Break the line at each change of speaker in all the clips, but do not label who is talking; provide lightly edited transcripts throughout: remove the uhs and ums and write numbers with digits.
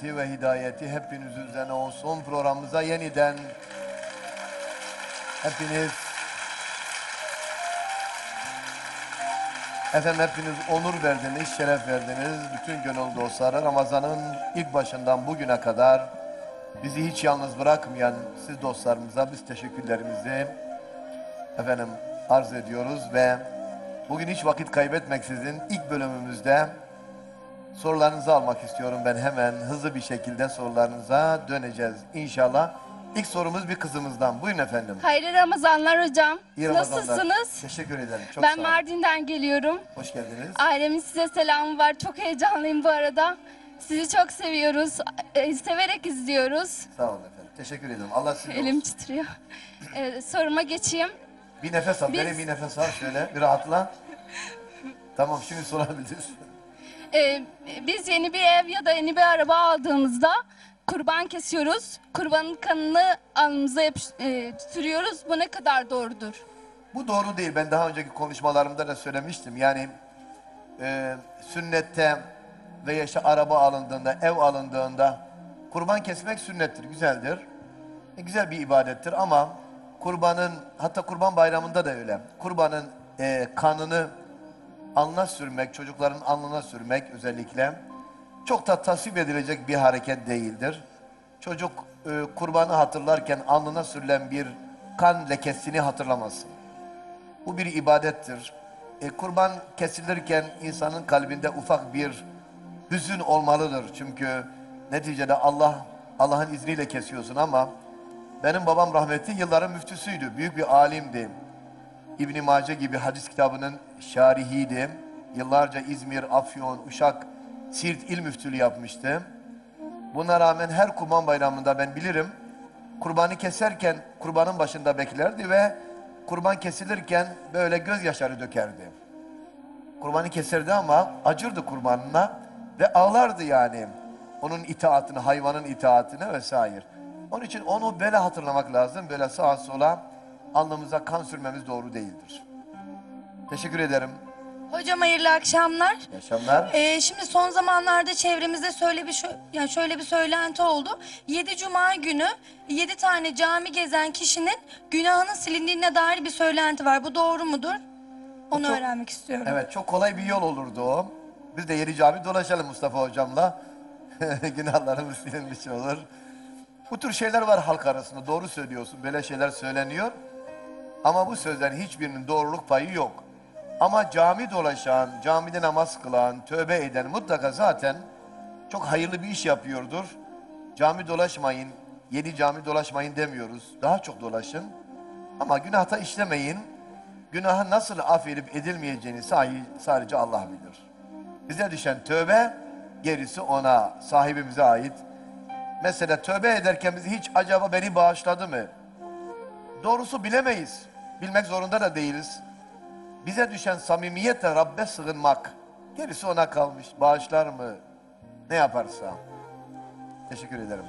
rahmeti ve hidayeti hepiniz üzerine olsun. Programımıza yeniden hepiniz hepiniz onur verdiniz, şeref verdiniz. Bütün gönül dostları Ramazan'ın ilk başından bugüne kadar bizi hiç yalnız bırakmayan siz dostlarımıza biz teşekkürlerimizi arz ediyoruz ve bugün hiç vakit kaybetmeksizin ilk bölümümüzde sorularınızı almak istiyorum. Ben hemen hızlı bir şekilde sorularınıza döneceğiz inşallah. İlk sorumuz bir kızımızdan. Buyurun efendim.
Hayırlı Ramazanlar hocam.
İyi Ramazanlar.
Nasılsınız?
Teşekkür ederim. Çok
Ben
sağ olun.
Mardin'den geliyorum.
Hoş geldiniz.
Ailemin size selamı var. Çok heyecanlıyım bu arada. Sizi çok seviyoruz. Severek izliyoruz.
Sağ olun efendim. Teşekkür ederim. Allah sizinle
Elim
olsun.
titriyor. Soruma geçeyim.
Bir nefes al.
Biz-
Benim bir nefes al şöyle. Bir rahatla. Tamam, şimdi sorabiliriz.
Biz yeni bir ev ya da yeni bir araba aldığımızda kurban kesiyoruz. Kurbanın kanını alnımıza sürüyoruz. Bu ne kadar doğrudur?
Bu doğru değil. Ben daha önceki konuşmalarımda da söylemiştim. Yani sünnette veya işte araba alındığında, ev alındığında kurban kesmek sünnettir, güzeldir. Güzel bir ibadettir ama kurbanın, hatta kurban bayramında da öyle. Kurbanın kanını alnına sürmek, çocukların alnına sürmek özellikle çok da tasvip edilecek bir hareket değildir. Çocuk kurbanı hatırlarken alnına sürülen bir kan lekesini hatırlamasın. Bu bir ibadettir. Kurban kesilirken insanın kalbinde ufak bir hüzün olmalıdır. Çünkü neticede Allah'ın izniyle kesiyorsun ama benim babam rahmetli yılların müftüsüydü. Büyük bir alimdi. İbn-i Mace gibi hadis kitabının şarihiydi. Yıllarca İzmir, Afyon, Uşak, Siirt il müftülüğü yapmıştı. Buna rağmen her kurban bayramında ben bilirim, kurbanı keserken kurbanın başında beklerdi ve kurban kesilirken böyle gözyaşları dökerdi. Kurbanı keserdi ama acırdı kurbanına ve ağlardı yani. Onun itaatini, hayvanın itaatini vesaire. Onun için onu böyle hatırlamak lazım. Böyle sağa sola alnımıza kan sürmemiz doğru değildir. Teşekkür ederim.
Hocam hayırlı akşamlar.
İyi akşamlar.
Şimdi son zamanlarda çevremizde şöyle bir söylenti oldu. 7 Cuma günü 7 tane cami gezen kişinin günahının silindiğine dair bir söylenti var. Bu doğru mudur? Onu
Çok-
öğrenmek istiyorum.
Evet, çok kolay bir yol olurdu o. Biz de Yeni Cami dolaşalım Mustafa hocamla. Günahlarımız silinmiş olur. Bu tür şeyler var halk arasında. Doğru söylüyorsun. Böyle şeyler söyleniyor. Ama bu sözlerin hiçbirinin doğruluk payı yok. Ama cami dolaşan, camide namaz kılan, tövbe eden mutlaka zaten çok hayırlı bir iş yapıyordur. Cami dolaşmayın, yeni cami dolaşmayın demiyoruz. Daha çok dolaşın. Ama günahta işlemeyin. Günahın nasıl affedip edilmeyeceğini sadece Allah bilir. Bize düşen tövbe, gerisi ona, sahibimize ait. Mesela tövbe ederken biz hiç acaba beni bağışladı mı? Doğrusu bilemeyiz. Bilmek zorunda da değiliz. Bize düşen samimiyetle Rabbe sığınmak. Gerisi ona kalmış. Bağışlar mı? Ne yaparsa. Teşekkür ederim.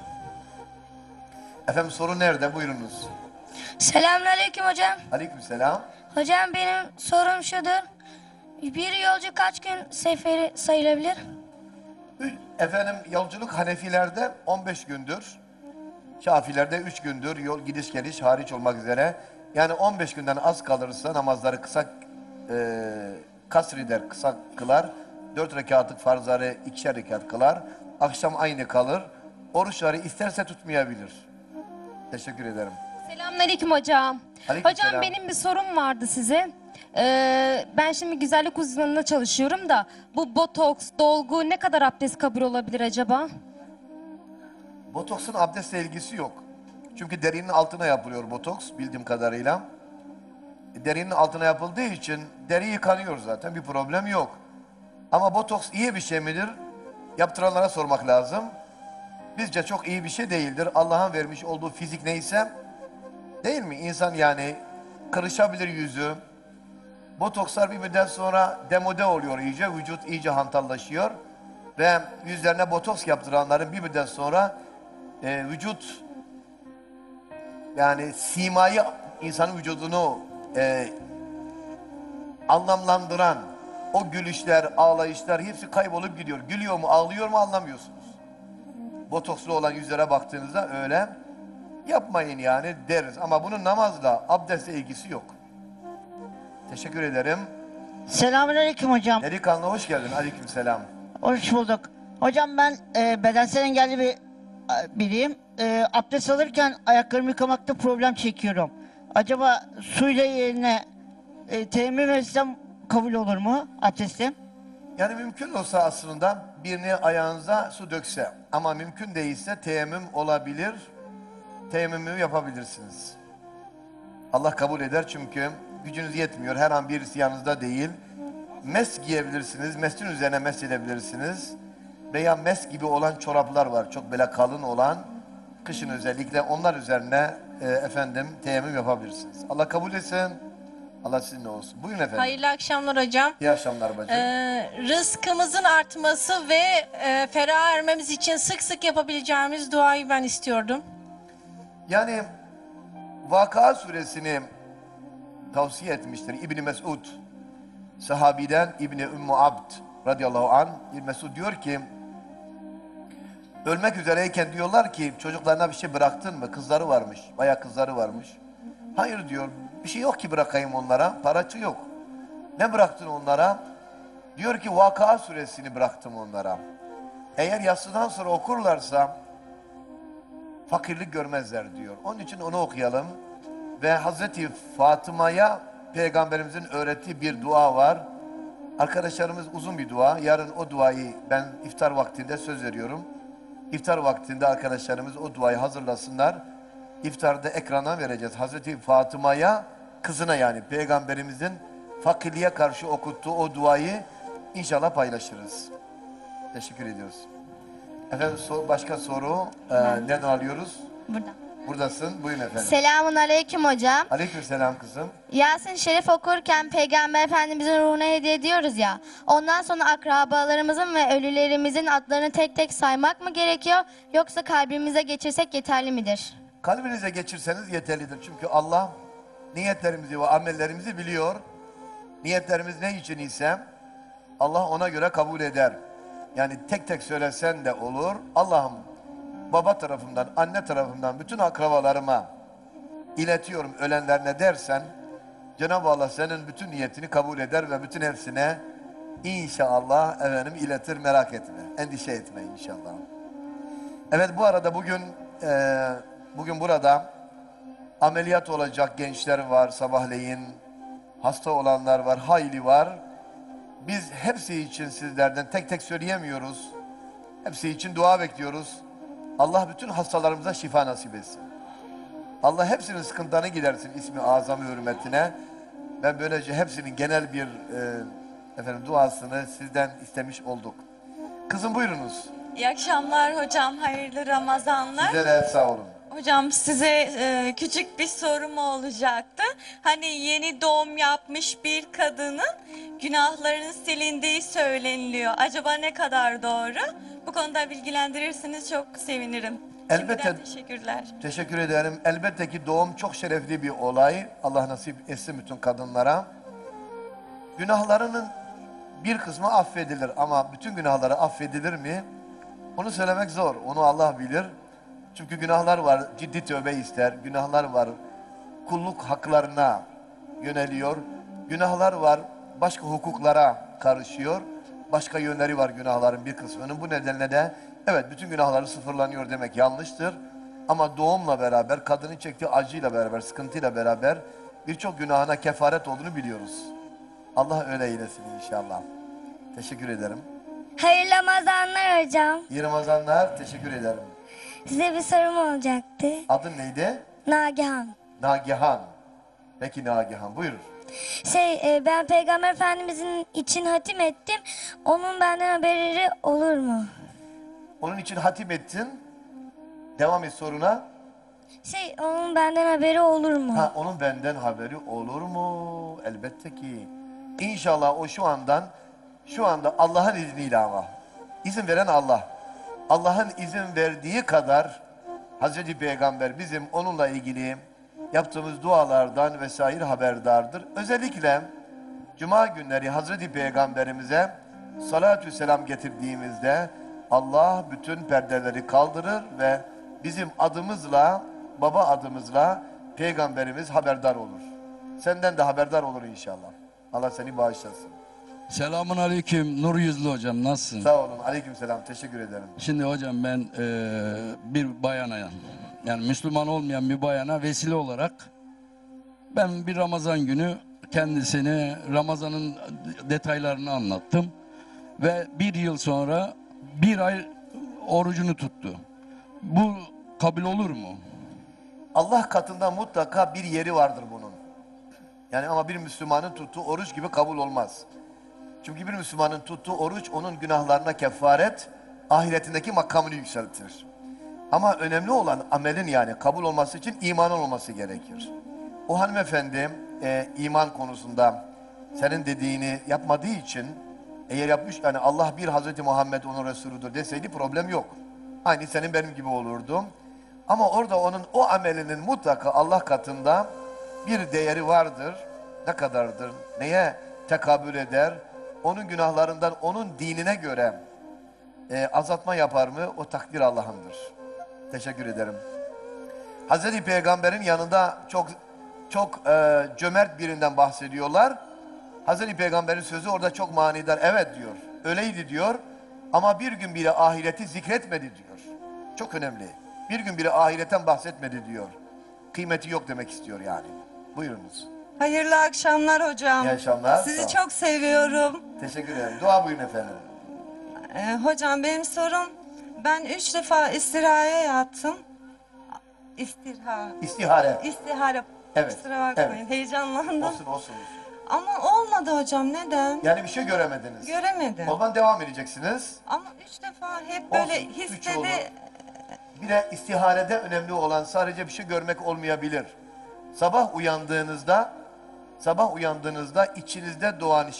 Efendim soru nerede? Buyurunuz.
Selamünaleyküm hocam.
Aleykümselam.
Hocam benim sorum şudur. Bir yolcu kaç gün seferi sayılabilir?
Efendim yolculuk Hanefilerde 15 gündür. Şafilerde 3 gündür. Yol gidiş geliş hariç olmak üzere. Yani 15 günden az kalırsa namazları kısa kasreder, kısa kılar. 4 rekatlık farzları 2'şer rekat kılar. Akşam aynı kalır. Oruçları isterse tutmayabilir. Teşekkür ederim.
Selamünaleyküm hocam.
Aleykümselam.
Hocam benim bir sorum vardı size. Ben şimdi güzellik uzmanında çalışıyorum da bu botoks, dolgu ne kadar abdest kabul olabilir acaba?
Botoksun abdestle ilgisi yok. Çünkü derinin altına yapılıyor botoks bildiğim kadarıyla. Derinin altına yapıldığı için deri yıkanıyor zaten, bir problem yok. Ama botoks iyi bir şey midir? Yaptıranlara sormak lazım. Bizce çok iyi bir şey değildir. Allah'ın vermiş olduğu fizik neyse, değil mi? İnsan yani kırışabilir yüzü. Botokslar bir müddet sonra demode oluyor iyice, vücut iyice hantallaşıyor. Ve yüzlerine botoks yaptıranların bir müddet sonra vücut, yani simayı, insanın vücudunu anlamlandıran o gülüşler, ağlayışlar hepsi kaybolup gidiyor. Gülüyor mu, ağlıyor mu anlamıyorsunuz. botokslu olan yüzlere baktığınızda öyle yapmayın yani deriz. Ama bunun namazla, abdestle ilgisi yok. Teşekkür ederim.
Selamünaleyküm hocam.
Delikanlı hoş geldin. Aleykümselam.
Hoş bulduk. Hocam ben bedensel engelli biriyim. Abdest alırken ayaklarımı yıkamakta problem çekiyorum. Acaba suyla yerine teyemmüm etsem kabul olur mu abdestim?
Yani mümkün olsa aslında birini ayağınıza su dökse ama mümkün değilse teyemmüm olabilir. Teyemmümü yapabilirsiniz. Allah kabul eder çünkü gücünüz yetmiyor. Her an birisi yanınızda değil. Mes giyebilirsiniz. Mesin üzerine mes edebilirsiniz. Veya mes gibi olan çoraplar var. Çok böyle kalın olan. Kışın özellikle onlar üzerine teyemmüm yapabilirsiniz. Allah kabul etsin. Allah sizinle olsun. Buyurun efendim.
Hayırlı akşamlar hocam.
İyi akşamlar bacım.
Rızkımızın artması ve ferah ermemiz için sık sık yapabileceğimiz duayı ben istiyordum.
Yani Vakıa suresini tavsiye etmiştir İbn Mesud. Sahabiden İbni Ümmü Abd radıyallahu anh. İbn Mesud diyor ki ölmek üzereyken diyorlar ki çocuklarına bir şey bıraktın mı? Kızları varmış. Bayağı kızları varmış. Hayır diyor. Bir şey yok ki bırakayım onlara. Paraçı yok. Ne bıraktın onlara? Diyor ki Vakıa suresini bıraktım onlara. Eğer yatsıdan sonra okurlarsa fakirlik görmezler diyor. Onun için onu okuyalım. Ve Hazreti Fatıma'ya Peygamberimizin öğrettiği bir dua var. Arkadaşlarımız uzun bir dua. Yarın o duayı ben iftar vaktinde söz veriyorum. İftar vaktinde arkadaşlarımız o duayı hazırlasınlar. İftarda ekrana vereceğiz. Hazreti Fatıma'ya, kızına yani Peygamberimizin fakirliğe karşı okuttuğu o duayı inşallah paylaşırız. Teşekkür ediyoruz. Efendim başka soru nereden alıyoruz?
Burada.
Buradasın. Buyurun efendim.
Selamun aleyküm hocam.
Aleykümselam kızım.
Yasin Şerif okurken Peygamber Efendimizin ruhuna hediye ediyoruz ya. Ondan sonra akrabalarımızın ve ölülerimizin adlarını tek tek saymak mı gerekiyor? Yoksa kalbimize geçirsek yeterli midir?
Kalbinize geçirseniz yeterlidir. Çünkü Allah niyetlerimizi ve amellerimizi biliyor. Niyetlerimiz ne için ise Allah ona göre kabul eder. Yani tek tek söylesen de olur. Allah'ım baba tarafından, anne tarafından bütün akrabalarıma iletiyorum ölenlerine dersen Cenab-ı Allah senin bütün niyetini kabul eder ve bütün hepsine inşallah iletir, merak etme. Endişe etme inşallah. Evet, bu arada bugün burada ameliyat olacak gençler var sabahleyin. Hasta olanlar var, hayli var. Biz hepsi için sizlerden tek tek söyleyemiyoruz. Hepsi için dua bekliyoruz. Allah bütün hastalarımıza şifa nasip etsin. Allah hepsinin sıkıntılarını gidersin ismi azamı hürmetine. Ben böylece hepsinin genel bir duasını sizden istemiş olduk. Kızım buyurunuz.
İyi akşamlar hocam, hayırlı Ramazanlar.
Size de sağ olun.
Hocam size küçük bir sorum olacaktı. Hani yeni doğum yapmış bir kadının günahlarının silindiği söyleniliyor. Acaba ne kadar doğru? Bu konuda bilgilendirirseniz çok sevinirim.
Elbette.
Şimdiden teşekkürler.
Teşekkür ederim. Elbette ki doğum çok şerefli bir olay. Allah nasip etsin bütün kadınlara. Günahlarının bir kısmı affedilir ama bütün günahları affedilir mi? Onu söylemek zor. Onu Allah bilir. Çünkü günahlar var, ciddi tövbe ister. Günahlar var, kulluk haklarına yöneliyor. Günahlar var, başka hukuklara karışıyor. Başka yönleri var günahların bir kısmının. Bu nedenle de evet bütün günahları sıfırlanıyor demek yanlıştır. Ama doğumla beraber, kadının çektiği acıyla beraber, sıkıntıyla beraber birçok günahına kefaret olduğunu biliyoruz. Allah öyle eylesin inşallah. Teşekkür ederim.
Hayırlı Ramazanlar hocam.
İyi Ramazanlar, teşekkür ederim.
Size bir sorum olacaktı.
Adın neydi?
Nagihan.
Nagihan. Peki Nagihan, buyur.
Ben Peygamber Efendimizin için hatim ettim. Onun benden haberi olur mu?
Onun için hatim ettin. Devam et soruna.
Onun benden haberi olur mu?
Ha, onun benden haberi olur mu? Elbette ki. İnşallah o şu anda Allah'ın izniyle ama. İzin veren Allah. Allah'ın izin verdiği kadar Hazreti Peygamber bizim onunla ilgili yaptığımız dualardan vesaire haberdardır. Özellikle Cuma günleri Hazreti Peygamberimize salatü selam getirdiğimizde Allah bütün perdeleri kaldırır ve bizim adımızla, baba adımızla Peygamberimiz haberdar olur. Senden de haberdar olur inşallah. Allah seni bağışlasın.
Selamun aleyküm Nur Yüzlü hocam, nasılsın?
Sağ olun. Aleykümselam. Teşekkür ederim.
Şimdi hocam ben bir bayana, yani Müslüman olmayan bir bayana vesile olarak ben bir Ramazan günü kendisine Ramazan'ın detaylarını anlattım. Ve bir yıl sonra bir ay orucunu tuttu. Bu kabul olur mu?
Allah katında mutlaka bir yeri vardır bunun. Yani ama bir Müslümanın tuttuğu oruç gibi kabul olmaz. Çünkü bir Müslümanın tuttuğu oruç onun günahlarına kefaret, ahiretindeki makamını yükseltir. Ama önemli olan amelin, yani kabul olması için imanın olması gerekir. O hanımefendi iman konusunda senin dediğini yapmadığı için, eğer yapmış, yani Allah bir, Hazreti Muhammed onun Resuludur deseydi problem yok. Aynı senin benim gibi olurdum. Ama orada onun o amelinin mutlaka Allah katında bir değeri vardır. Ne kadardır? Neye tekabül eder? Onun günahlarından onun dinine göre azaltma yapar mı? O takdir Allah'ındır. Teşekkür ederim. Hazreti Peygamber'in yanında çok cömert birinden bahsediyorlar. Hazreti Peygamber'in sözü orada çok manidar. Evet diyor. Öyleydi diyor. Ama bir gün bile ahireti zikretmedi diyor. Çok önemli. Bir gün bile ahiretten bahsetmedi diyor. Kıymeti yok demek istiyor yani. Buyurunuz.
Hayırlı akşamlar hocam.
İyi akşamlar.
Sizi çok seviyorum.
Teşekkür ederim. Dua buyurun efendim.
Hocam benim sorum, ben 3 defa istirhaya yattım.
İstihare.
İstihare.
Evet,
Kusura bakmayın,
evet.
heyecanlandım.
Olsun.
Ama olmadı hocam, neden?
Yani bir şey göremediniz.
Göremedim.
O zaman devam edeceksiniz.
Ama 3 defa hep
Olsun,
böyle
üç
hissedi.
olur. Bir de istiharede önemli olan sadece bir şey görmek olmayabilir. Sabah uyandığınızda içinizde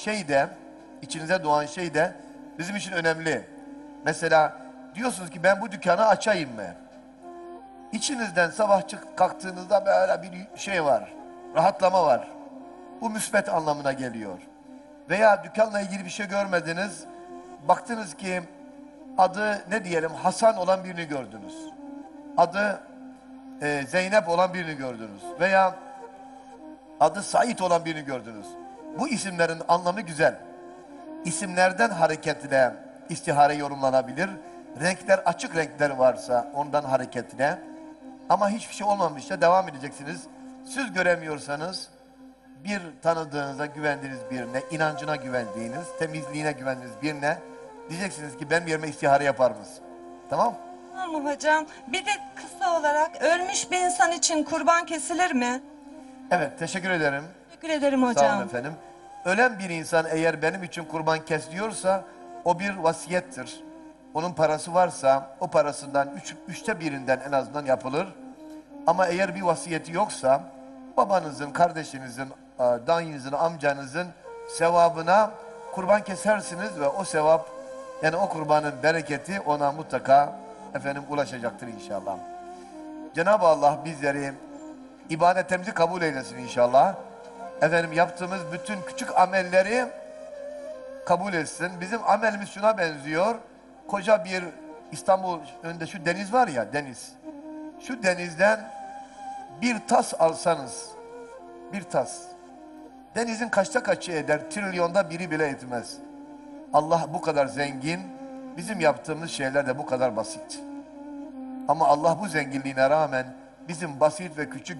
doğan şey de bizim için önemli. Mesela diyorsunuz ki ben bu dükkanı açayım mı? İçinizden sabah kalktığınızda böyle bir şey var. Rahatlama var. Bu müsbet anlamına geliyor. Veya dükkanla ilgili bir şey görmediniz. Baktınız ki adı ne diyelim Hasan olan birini gördünüz. Adı Zeynep olan birini gördünüz. Veya adı Sait olan birini gördünüz. Bu isimlerin anlamı güzel. İsimlerden hareketle istihare yorumlanabilir. Renkler, açık renkler varsa ondan hareketle. Ama hiçbir şey olmamışsa devam edeceksiniz. Siz göremiyorsanız bir tanıdığınıza güvendiğiniz birine, inancına güvendiğiniz, temizliğine güvendiğiniz birine diyeceksiniz ki benim yerime istihare yapar mısın? Tamam?
Tamam hocam. Bir de kısa olarak, ölmüş bir insan için kurban kesilir mi?
Evet, teşekkür ederim.
Teşekkür ederim hocam.
Sağ olun efendim. Ölen bir insan eğer benim için kurban kes diyorsa o bir vasiyettir. Onun parası varsa o parasından üçte birinden en azından yapılır. Ama eğer bir vasiyeti yoksa babanızın, kardeşinizin, dayınızın, amcanızın sevabına kurban kesersiniz ve o sevap, yani o kurbanın bereketi ona mutlaka ulaşacaktır inşallah. Cenab-ı Allah bizleri ibadetlerimizi kabul eylesin inşallah. Yaptığımız bütün küçük amelleri kabul etsin. Bizim amelimiz şuna benziyor. Koca bir İstanbul önünde şu deniz var ya, deniz. Şu denizden bir tas alsanız, bir tas. Denizin kaçta kaçı eder? Trilyonda biri bile etmez. Allah bu kadar zengin, bizim yaptığımız şeyler de bu kadar basit. Ama Allah bu zenginliğine rağmen bizim basit ve küçük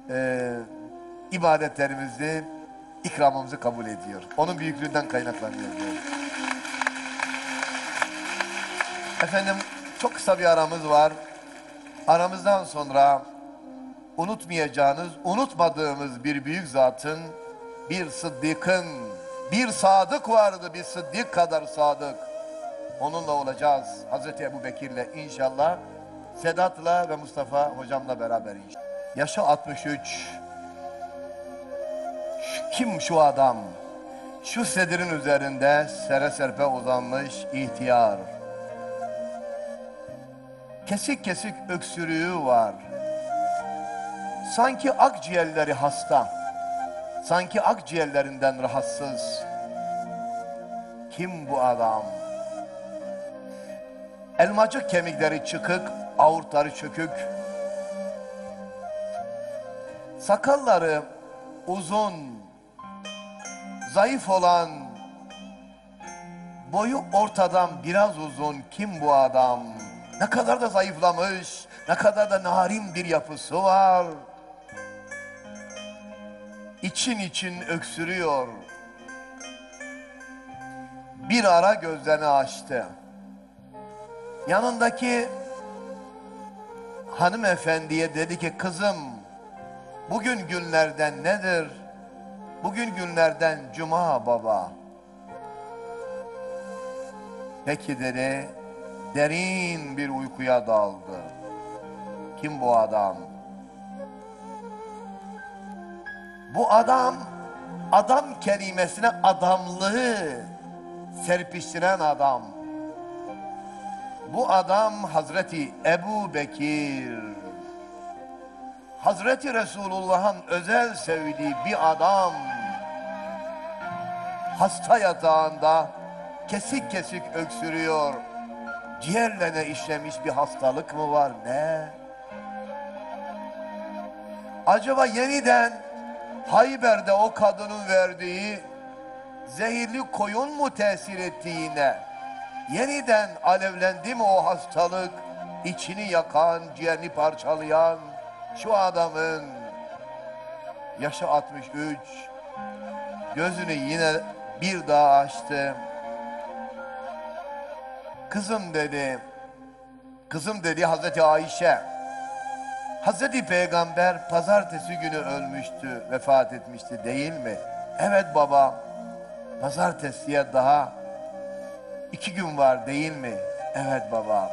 ibadetlerimizi, ikramımızı kabul ediyor. Onun büyüklüğünden kaynaklanıyor. Efendim, çok kısa bir aramız var. Aramızdan sonra unutmayacağınız, unutmadığımız bir büyük zatın, bir sıddıkın, bir sadık vardı, bir sıddık kadar sadık. Onunla olacağız. Hazreti Ebu Bekir'le inşallah, Sedat'la ve Mustafa hocamla beraber inşallah. Yaşı 63. Kim şu adam? Şu sedirin üzerinde sere serpe uzanmış ihtiyar. Kesik kesik öksürüğü var. Sanki akciğerleri hasta. Sanki akciğerlerinden rahatsız. Kim bu adam? Elmacık kemikleri çıkık, aortları çökük. Sakalları uzun, zayıf olan, boyu ortadan biraz uzun. Kim bu adam? Ne kadar da zayıflamış, ne kadar da narin bir yapısı var. İçin için öksürüyor. Bir ara gözlerini açtı. Yanındaki hanımefendiye dedi ki, kızım bugün günlerden nedir? Bugün günlerden cuma baba. Peki dedi, derin bir uykuya daldı. Kim bu adam? Bu adam, adam kelimesine adamlığı serpiştiren adam. Bu adam Hazreti Ebu Bekir. Hazreti Resulullah'ın özel sevdiği bir adam. Hasta yatağında kesik kesik öksürüyor. Ciğerlerine işlemiş bir hastalık mı var, ne? Acaba yeniden Hayber'de o kadının verdiği zehirli koyun mu tesir ettiğine, yeniden alevlendi mi o hastalık, içini yakan, ciğerini parçalayan şu adamın? Yaşı 63, gözünü yine bir daha açtı. Kızım dedi, kızım dedi Hazreti Ayşe, Hazreti Peygamber pazartesi günü ölmüştü, vefat etmişti değil mi? Evet baba, pazartesiye daha 2 gün var değil mi? Evet baba.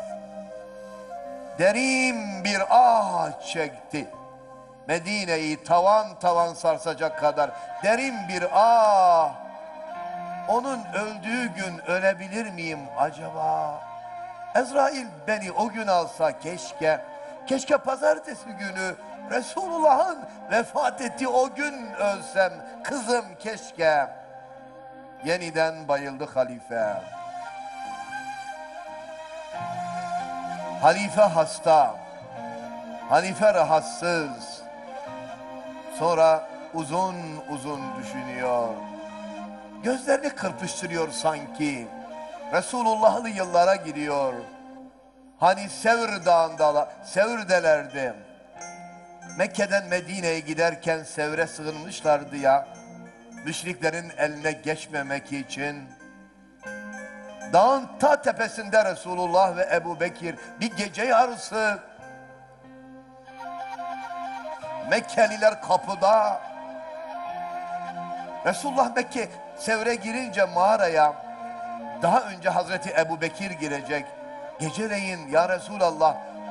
Derin bir ah çekti. Medine'yi tavan tavan sarsacak kadar derin bir ah. Onun öldüğü gün ölebilir miyim acaba? Ezrail beni o gün alsa keşke. Keşke pazartesi günü Resulullah'ın vefat ettiği o gün ölsem. Kızım keşke. Yeniden bayıldı halife. Halife hasta. Halife rahatsız. Sonra uzun uzun düşünüyor. Gözlerini kırpıştırıyor sanki. Resulullah'lı yıllara gidiyor. Hani Sevr Dağı'nda, Sevr'delerdi. Mekke'den Medine'ye giderken Sevr'e sığınmışlardı ya. Müşriklerin eline geçmemek için. Dağın ta tepesinde Resulullah ve Ebu Bekir bir gece yarısı. Mekkeliler kapıda. Resulullah Mekke Sevr'e girince mağaraya daha önce Hazreti Ebu Bekir girecek. Geceleyin ya Resulallah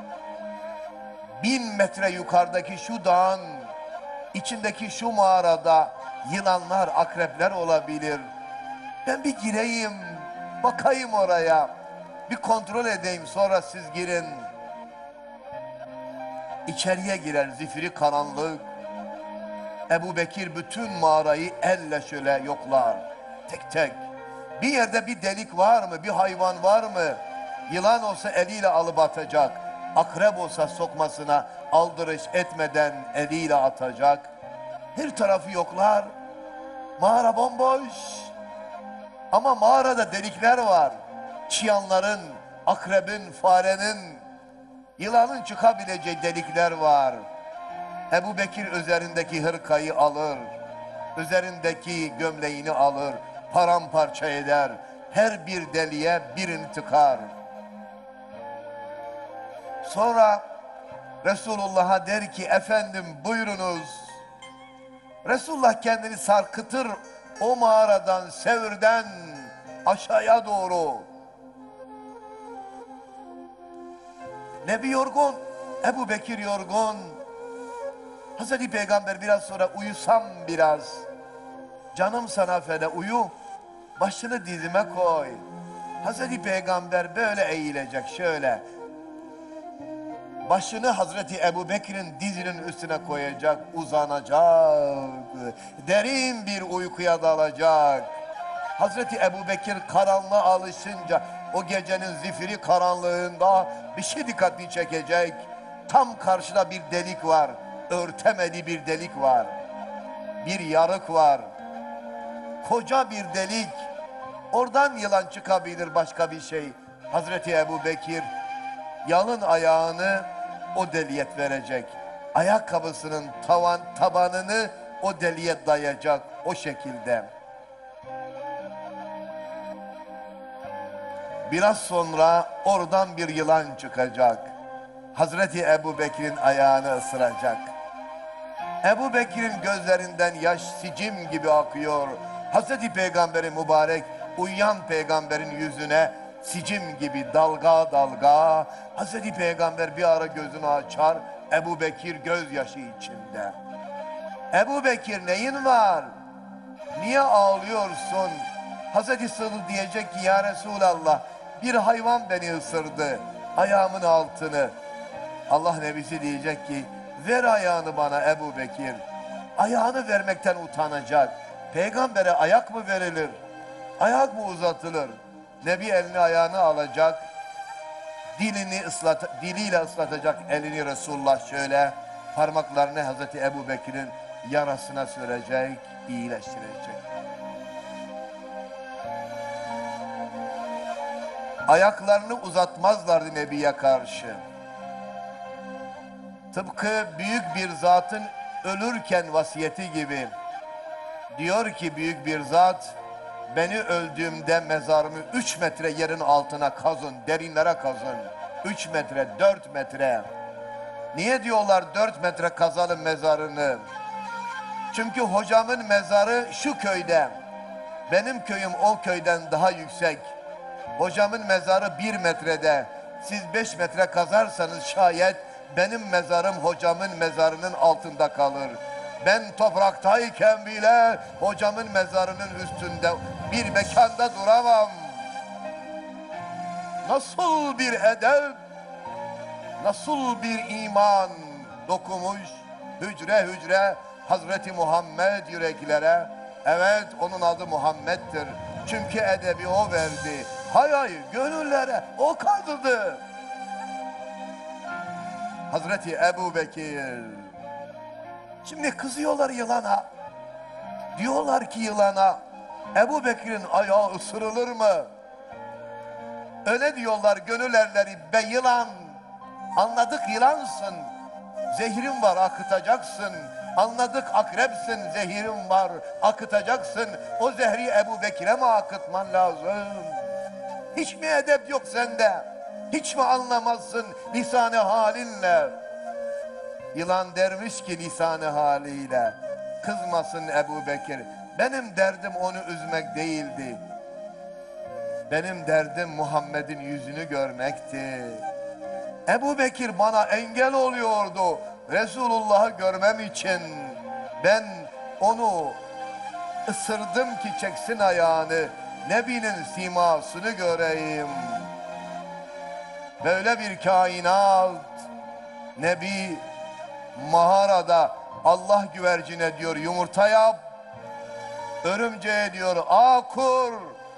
1000 metre yukarıdaki şu dağın içindeki şu mağarada yılanlar, akrepler olabilir. Ben bir gireyim, bakayım oraya, bir kontrol edeyim, sonra siz girin. İçeriye girer, zifiri karanlık. Ebu Bekir bütün mağarayı elle şöyle yoklar, tek tek. Bir yerde bir delik var mı, bir hayvan var mı? Yılan olsa eliyle alıp atacak. Akrep olsa sokmasına aldırış etmeden eliyle atacak. Her tarafı yoklar. Mağara bomboş. Ama mağarada delikler var. Çıyanların, akrebin, farenin, yılanın çıkabileceği delikler var. Ebu Bekir üzerindeki hırkayı alır. Üzerindeki gömleğini alır. Paramparça eder. Her bir deliğe birini tıkar. Sonra Resulullah'a der ki, efendim buyurunuz. Resulullah kendini sarkıtır o mağaradan, Sevr'den aşağıya doğru. Nebi yorgun, Ebu Bekir yorgun. Hazreti Peygamber biraz sonra uyusam biraz. Canım sana feda, uyu. Başını dizime koy. Hazreti Peygamber böyle eğilecek şöyle. Başını Hazreti Ebu Bekir'in dizinin üstüne koyacak, uzanacak. Derin bir uykuya dalacak. Hazreti Ebu Bekir karanlığa alışınca o gecenin zifiri karanlığında bir şey dikkatini çekecek. Tam karşıda bir delik var. Örtemeli bir delik var. Bir yarık var. Koca bir delik. Oradan yılan çıkabilir, başka bir şey. Hazreti Ebu Bekir yalın ayağını o deliğe verecek. Ayakkabısının tabanını o deliğe dayayacak o şekilde. Biraz sonra oradan bir yılan çıkacak. Hazreti Ebu Bekir'in ayağını ısıracak. Ebu Bekir'in gözlerinden yaş sicim gibi akıyor. Hazreti Peygamber'in mübarek uyuyan peygamberin yüzüne sicim gibi dalga dalga. Hazreti Peygamber bir ara gözünü açar. Ebu Bekir gözyaşı içinde. Ebu Bekir neyin var? Niye ağlıyorsun? Hazreti Sıddık diyecek ki ya Resulallah bir hayvan beni ısırdı. Ayağımın altını. Allah Nebisi diyecek ki ver ayağını bana Ebu Bekir. Ayağını vermekten utanacak. Peygambere ayak mı verilir? Ayak mı uzatılır? Nebi elini ayağını alacak. Diliyle ıslatacak elini Resulullah şöyle. Parmaklarını Hazreti Ebu Bekir'in yarasına sürecek, iyileştirecek. Ayaklarını uzatmazlardı Nebi'ye karşı. Tıpkı büyük bir zatın ölürken vasiyeti gibi. Diyor ki büyük bir zat, beni öldüğümde mezarımı 3 metre yerin altına kazın, derinlere kazın. 3 metre, 4 metre. Niye diyorlar 4 metre kazalım mezarını? Çünkü hocamın mezarı şu köyde. Benim köyüm o köyden daha yüksek. Hocamın mezarı 1 metrede. Siz 5 metre kazarsanız şayet benim mezarım hocamın mezarının altında kalır. Ben topraktayken bile hocamın mezarının üstünde bir mekanda duramam. Nasıl bir edep, nasıl bir iman dokumuş hücre hücre Hazreti Muhammed yüreklere. Evet, onun adı Muhammed'dir. Çünkü edebi o verdi. Hay gönüllere o kazıdı. Hazreti Ebu Bekir. Şimdi kızıyorlar yılana. Diyorlar ki yılana, Ebu Bekir'in ayağı ısırılır mı? Öyle diyorlar gönül erleri, be yılan. Anladık yılansın. Zehrin var akıtacaksın. Anladık akrepsin, zehirin var akıtacaksın. O zehri Ebu Bekir'e mi akıtman lazım? Hiç mi edep yok sende? Hiç mi anlamazsın lisan-ı halinle? Yılan dermiş ki lisan-ı haliyle, kızmasın Ebu Bekir. Benim derdim onu üzmek değildi. Benim derdim Muhammed'in yüzünü görmekti. Ebu Bekir bana engel oluyordu Resulullah'ı görmem için. Ben onu ısırdım ki çeksin ayağını, Nebi'nin simasını göreyim. Böyle bir kainat, Nebi mağarada Allah güvercine diyor yumurta yap, örümceğe diyor ağ kur.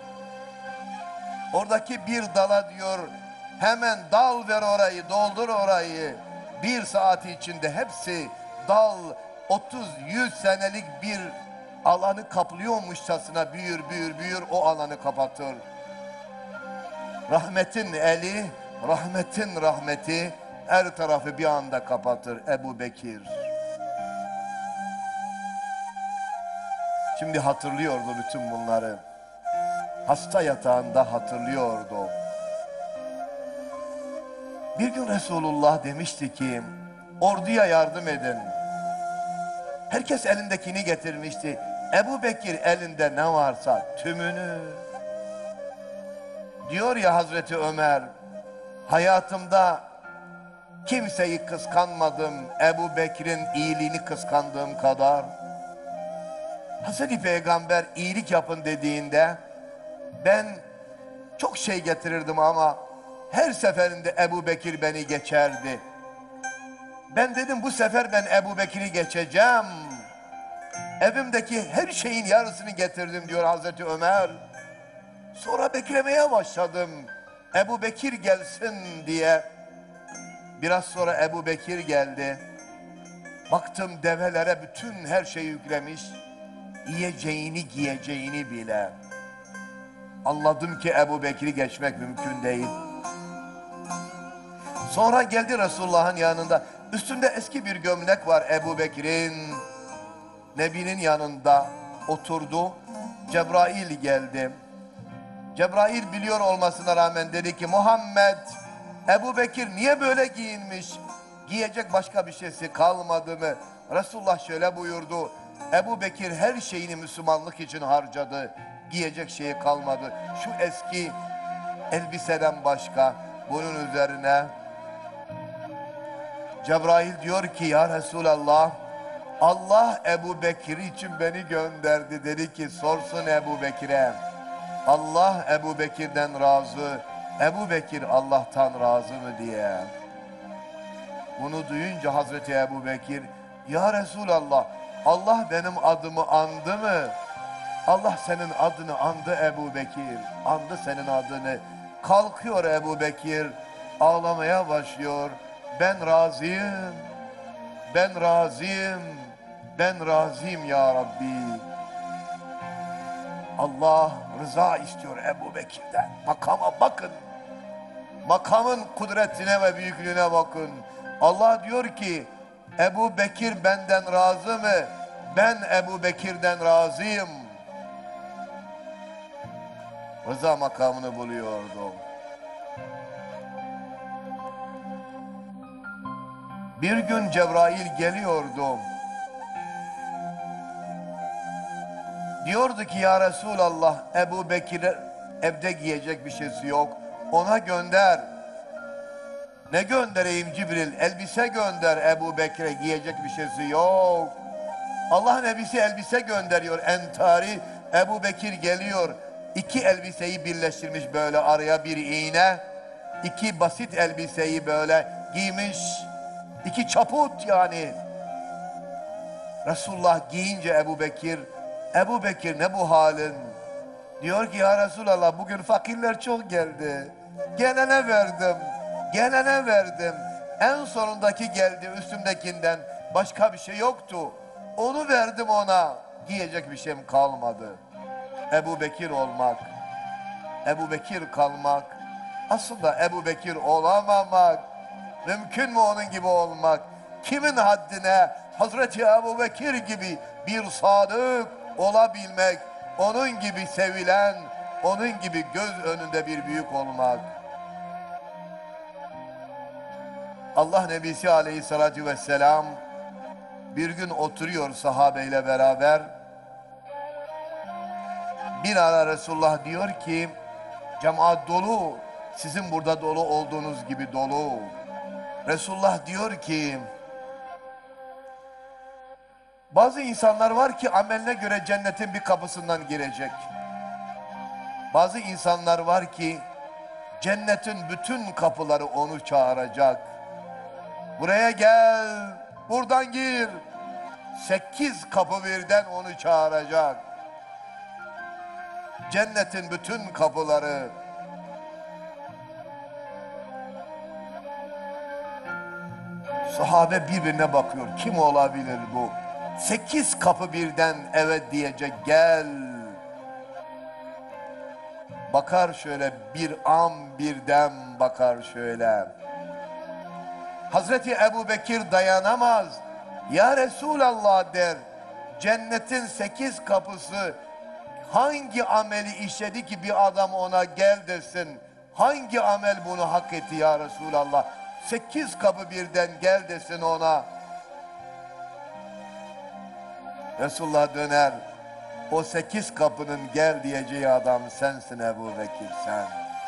Oradaki bir dala diyor hemen dal ver orayı, doldur orayı. 1 saat içinde hepsi dal 30-100 senelik bir alanı kaplıyormuşçasına büyür büyür büyür o alanı kapatır. Rahmetin eli, rahmetin rahmeti her tarafı bir anda kapatır Ebu Bekir. Şimdi hatırlıyordu bütün bunları. Hasta yatağında hatırlıyordu. Bir gün Resulullah demişti ki orduya yardım edin. Herkes elindekini getirmişti. Ebu Bekir elinde ne varsa tümünü. Diyor ya Hazreti Ömer, hayatımda kimseyi kıskanmadım Ebu Bekir'in iyiliğini kıskandığım kadar. Hazreti Peygamber iyilik yapın dediğinde ben çok şey getirirdim ama her seferinde Ebu Bekir beni geçerdi. Ben dedim bu sefer ben Ebu Bekir'i geçeceğim. Evimdeki her şeyin yarısını getirdim diyor Hazreti Ömer. Sonra beklemeye başladım. Ebu Bekir gelsin diye. Biraz sonra Ebu Bekir geldi. Baktım develere bütün her şeyi yüklemiş. Yiyeceğini giyeceğini bile. Anladım ki Ebu Bekir'i geçmek mümkün değil. Sonra geldi Resulullah'ın yanında. Üstünde eski bir gömlek var Ebu Bekir'in. Nebi'nin yanında oturdu. Cebrail geldi. Cebrail biliyor olmasına rağmen dedi ki Muhammed, Ebu Bekir niye böyle giyinmiş? Giyecek başka bir şeysi kalmadı mı? Resulullah şöyle buyurdu. Ebu Bekir her şeyini Müslümanlık için harcadı. Giyecek şeyi kalmadı. Şu eski elbiseden başka. Bunun üzerine Cebrail diyor ki ya Resulallah, Allah Ebu Bekir için beni gönderdi. Dedi ki sorsun Ebu Bekir'e. Allah Ebu Bekir'den razı, Ebu Bekir Allah'tan razı mı diye. Bunu duyunca Hazreti Ebu Bekir, ya Resulallah, Allah benim adımı andı mı? Allah senin adını andı Ebu Bekir, andı senin adını. Kalkıyor Ebu Bekir, ağlamaya başlıyor. Ben razıyım, ben razıyım, ben razıyım ya Rabbi. Allah rıza istiyor Ebu Bekir'den. Makama bakın. Makamın kudretine ve büyüklüğüne bakın. Allah diyor ki Ebu Bekir benden razı mı? Ben Ebu Bekir'den razıyım. Rıza makamını buluyordu. Bir gün Cebrail geliyordu. Diyordu ki ya Resulallah, Ebu Bekir evde giyecek bir şeysi yok. Ona gönder. Ne göndereyim Cibril? Elbise gönder Ebu Bekir'e, giyecek bir şeysi yok. Allah Nebisi elbise gönderiyor. Entari Ebu Bekir geliyor. İki elbiseyi birleştirmiş böyle, araya bir iğne. İki basit elbiseyi böyle giymiş. İki çaput yani. Resulullah giyince Ebu Bekir ne bu halin? Diyor ki ya Resulallah bugün fakirler çok geldi. Gelene verdim. Gelene verdim. En sonundaki geldi, üstümdekinden başka bir şey yoktu. Onu verdim ona. Giyecek bir şeyim kalmadı. Ebu Bekir olmak, Ebu Bekir kalmak, aslında Ebu Bekir olamamak. Mümkün mü onun gibi olmak? Kimin haddine Hazreti Ebu Bekir gibi bir sadık olabilmek, onun gibi sevilen, onun gibi göz önünde bir büyük olmak. Allah Nebisi Aleyhisselatü Vesselam bir gün oturuyor sahabeyle beraber. Bir ara Resulullah diyor ki cemaat dolu, sizin burada dolu olduğunuz gibi dolu. Resulullah diyor ki bazı insanlar var ki ameline göre cennetin bir kapısından girecek. Bazı insanlar var ki cennetin bütün kapıları onu çağıracak. Buraya gel, buradan gir. 8 kapı birden onu çağıracak. Cennetin bütün kapıları. Sahabe birbirine bakıyor. Kim olabilir bu? 8 kapı birden evet diyecek, gel. Bakar şöyle, bir an birden bakar şöyle. Hazreti Ebu Bekir dayanamaz. Ya Resulallah der. Cennetin 8 kapısı hangi ameli işledi ki bir adam ona gel desin? Hangi amel bunu hak etti ya Resulallah? 8 kapı birden gel desin ona. Resulullah döner. O 8 kapının gel diyeceği adam sensin Ebu Bekir, sen.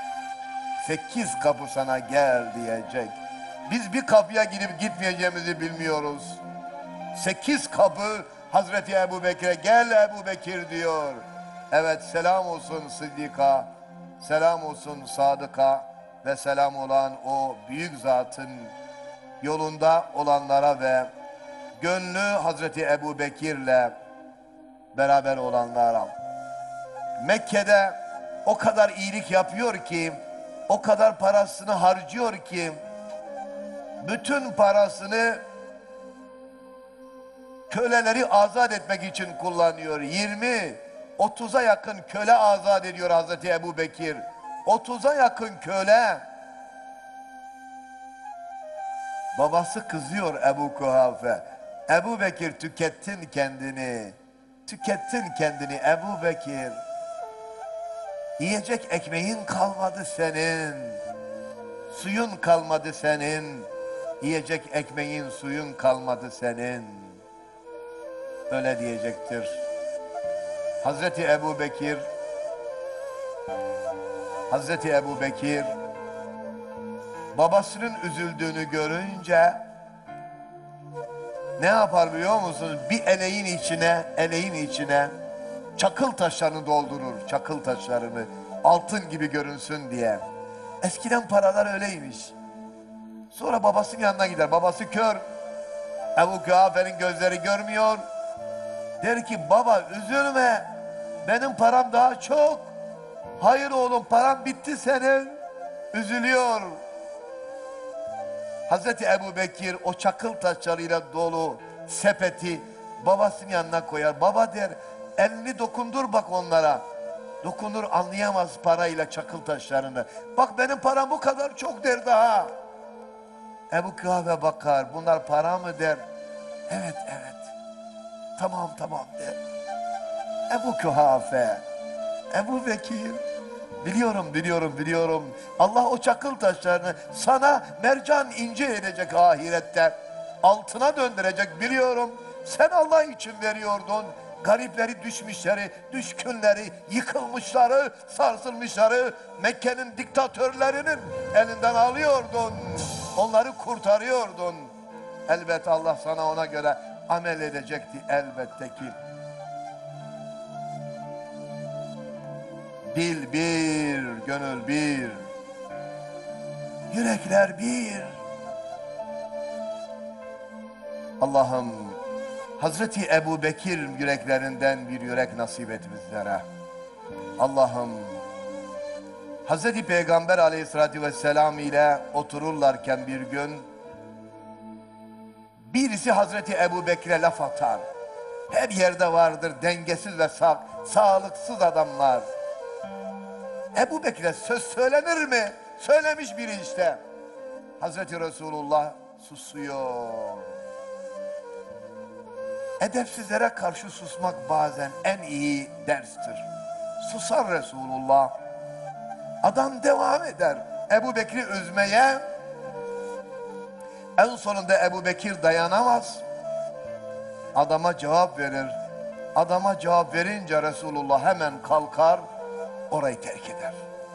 8 kapı sana gel diyecek. Biz bir kapıya gidip gitmeyeceğimizi bilmiyoruz. 8 kapı Hazreti Ebu Bekir'e gel Ebu Bekir diyor. Evet, selam olsun Sıddika, selam olsun Sadık'a ve selam olan o büyük zatın yolunda olanlara ve gönlü Hazreti Ebu Bekir'le beraber olanlara. Mekke'de o kadar iyilik yapıyor ki o kadar parasını harcıyor ki bütün parasını köleleri azat etmek için kullanıyor. 20-30'a yakın köle azat ediyor Hazreti Ebu Bekir. 30'a yakın köle. Babası kızıyor Ebu Kuhafe. Ebu Bekir tükettin kendini. Tükettin kendini Ebu Bekir. Yiyecek ekmeğin kalmadı senin. Suyun kalmadı senin. Yiyecek ekmeğin, suyun kalmadı senin. Öyle diyecektir. Hazreti Ebu Bekir, Hazreti Ebu Bekir babasının üzüldüğünü görünce ne yapar biliyor musunuz? Bir eleğin içine çakıl taşlarını doldurur. Çakıl taşlarını altın gibi görünsün diye. Eskiden paralar öyleymiş. Sonra babasının yanına gider. Babası kör. Ebu Kuhafe'nin gözleri görmüyor. Der ki baba üzülme. Benim param daha çok. Hayır oğlum param bitti senin. Üzülüyor. Hazreti Ebu Bekir o çakıl taşlarıyla dolu sepeti babasının yanına koyar. Baba der elini dokundur bak onlara. Dokunur anlayamaz parayla çakıl taşlarını. Bak benim param bu kadar çok der daha. Ebu Kuhafe bakar. Bunlar para mı der. Evet evet. Tamam tamam der. Ebu Kuhafe. Ebu Bekir. Biliyorum. Allah o çakıl taşlarını sana mercan ince edecek ahirette. Altına döndürecek biliyorum. Sen Allah için veriyordun. Garipleri, düşmüşleri, düşkünleri, yıkılmışları, sarsılmışları Mekke'nin diktatörlerinin elinden alıyordun. Onları kurtarıyordun. Elbette Allah sana ona göre amel edecekti elbette ki. Dil bir, gönül bir, yürekler bir. Allah'ım Hazreti Ebu Bekir yüreklerinden bir yürek nasip et bizlere. Allah'ım Hazreti Peygamber aleyhissalatü vesselam ile otururlarken bir gün birisi Hazreti Ebu Bekir'e laf atar. Her yerde vardır dengesiz ve sağlıksız adamlar. Ebu Bekir'e söz söylenir mi? Söylemiş biri işte. Hazreti Resulullah susuyor. Edepsizlere karşı susmak bazen en iyi derstir. Susar Resulullah. Adam devam eder. Ebu Bekir'i üzmeye. En sonunda Ebu Bekir dayanamaz. Adama cevap verir. Adama cevap verince Resulullah hemen kalkar. Orayı terk eder.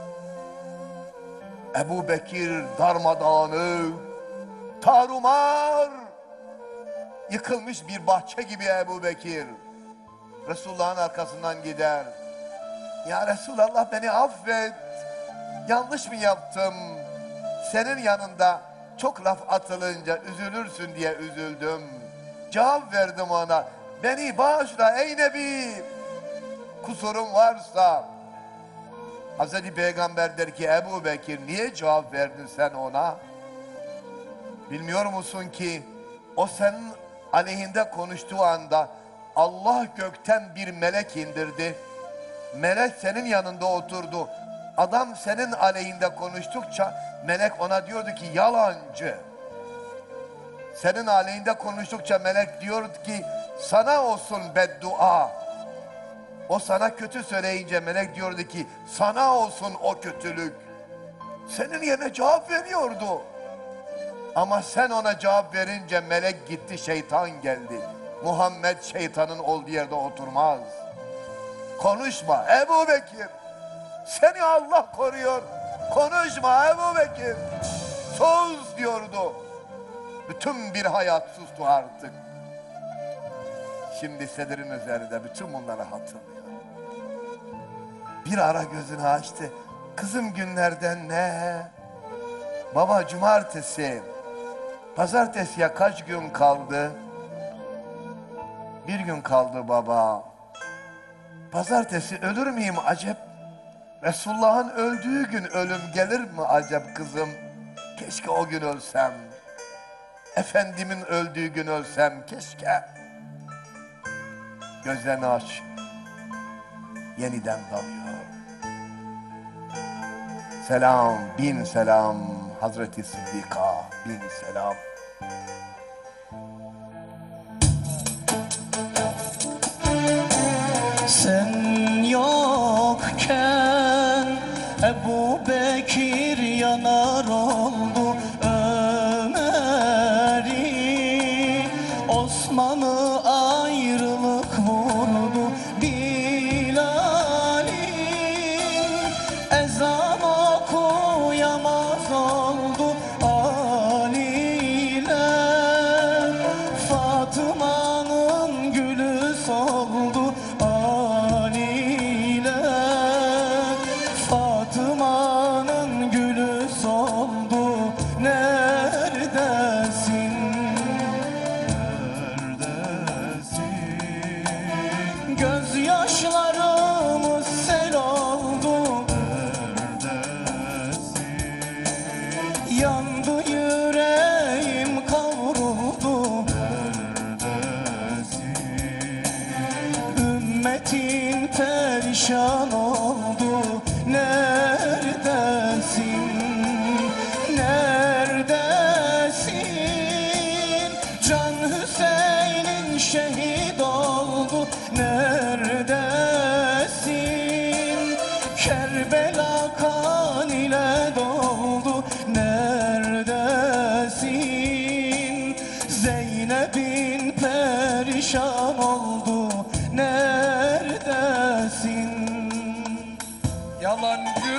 Ebu Bekir darmadağınık, tarumar, yıkılmış bir bahçe gibi Ebu Bekir. Resulullah'ın arkasından gider. Ya Resulallah beni affet. Yanlış mı yaptım? Senin yanında çok laf atılınca üzülürsün diye üzüldüm. Cevap verdim ona. Beni bağışla ey Nebi. Kusurum varsa. Hazreti Peygamber der ki Ebu Bekir niye cevap verdin sen ona? Bilmiyor musun ki o senin aleyhinde konuştuğu anda Allah gökten bir melek indirdi. Melek senin yanında oturdu. Adam senin aleyhinde konuştukça melek ona diyordu ki yalancı. Senin aleyhinde konuştukça melek diyordu ki sana olsun beddua. O sana kötü söyleyince melek diyordu ki sana olsun o kötülük. Senin yerine cevap veriyordu. Ama sen ona cevap verince melek gitti, şeytan geldi. Muhammed şeytanın olduğu yerde oturmaz. Konuşma Ebu Bekir. Seni Allah koruyor. Konuşma Ebu Bekir. Sus diyordu. Bütün bir hayat sustu artık. Şimdi sedirin üzerinde bütün bunları hatırlıyor. Bir ara gözünü açtı. Kızım günlerden ne? Baba cumartesi. Pazartesiye kaç gün kaldı? Bir gün kaldı baba. Pazartesi ölür müyüm acep? Resulullah'ın öldüğü gün ölüm gelir mi acaba kızım? Keşke o gün ölsem. Efendimin öldüğü gün ölsem keşke. Gözlerini aç. Yeniden dalıyor. Selam, bin selam Hazreti Sıddika, bin selam.
Sen yokken Ebu Bekir yanar oldu Ömer'i, Osman'ı ayrılık vurdu Bilal'i, ezan okuyamaz oldu Ali'ler, Fatıma'nın gülü soldu Ali'ler, Fatıma'nın gülü soldu. Neredesin? Neredesin? Gözyaşlarımız sel oldu. Neredesin? Yandı yüreğim kavruldu. Neredesin? Ümmetin perişan oldu. Neredesin? Neredesin? Can Hüseyin'in şehit oldu. Neredesin? Kerbela kan ile doldu. Neredesin? Zeynep'in perişan oldu. Neredesin?
Yalancı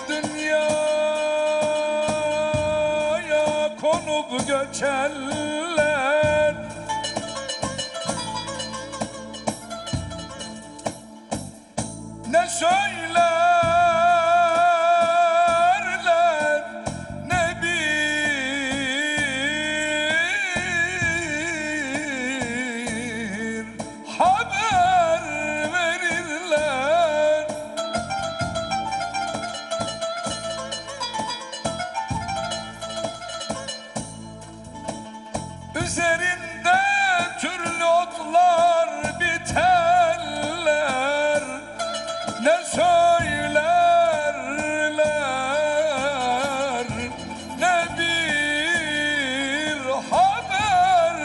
dünyaya konup göçerler, ne söylerler ne bir haber verirler. Üzerinde türlü otlar biterler, ne söylerler ne bir haber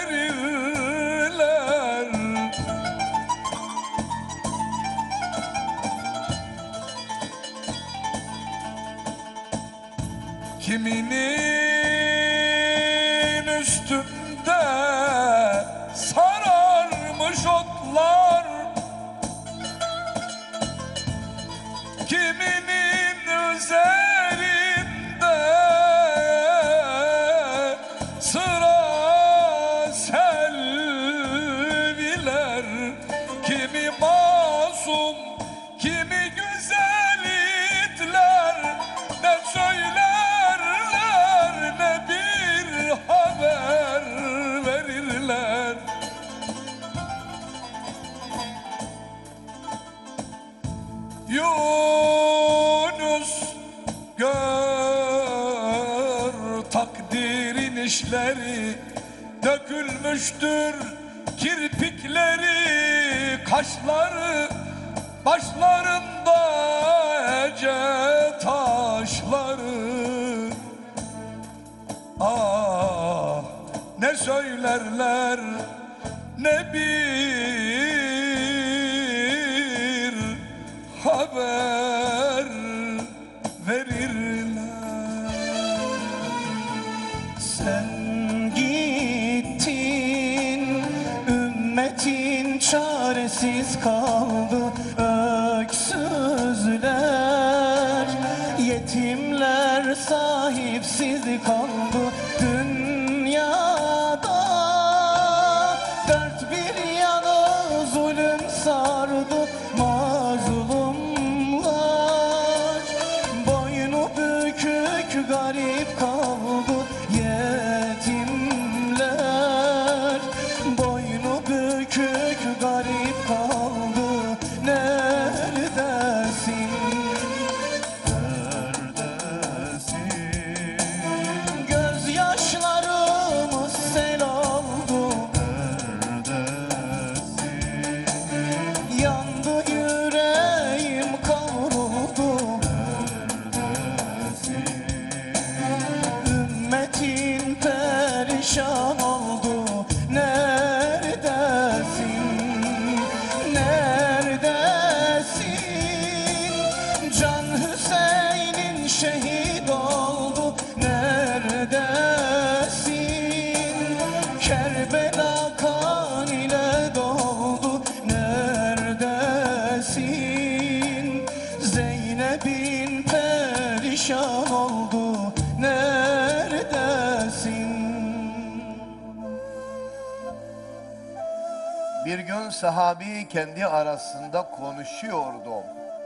verirler. Kiminin üstünde sararmış otlar, kiminin üzerinde sıra selviler, kimi masum kimi güzel itler, ne söylerler ne bir haber verirler. Yunus gör takdirin işleri, dökülmüştür kirpikleri, kaşları başlarında ece taşları. Ah, ne söylerler ne bir haber verirler.
Sen gittin, ümmetin çaresiz kaldı. Öksüzler, yetimler sahipsiz kaldı. Dünyada dört bir yanı zulüm sardı. Mazlumlar boynu bükük garip kaldı. Yetimler boynu bükük garip kaldı. Neredesin? perişan oldu. Neredesin, neredesin? Can Hüseyin'in şehit oldu. Neredesin? Kerbela kan ile doldu. Neredesin? Zeynep'in perişan oldu. Neredesin?
Bir gün sahabi kendi arasında konuşuyordu.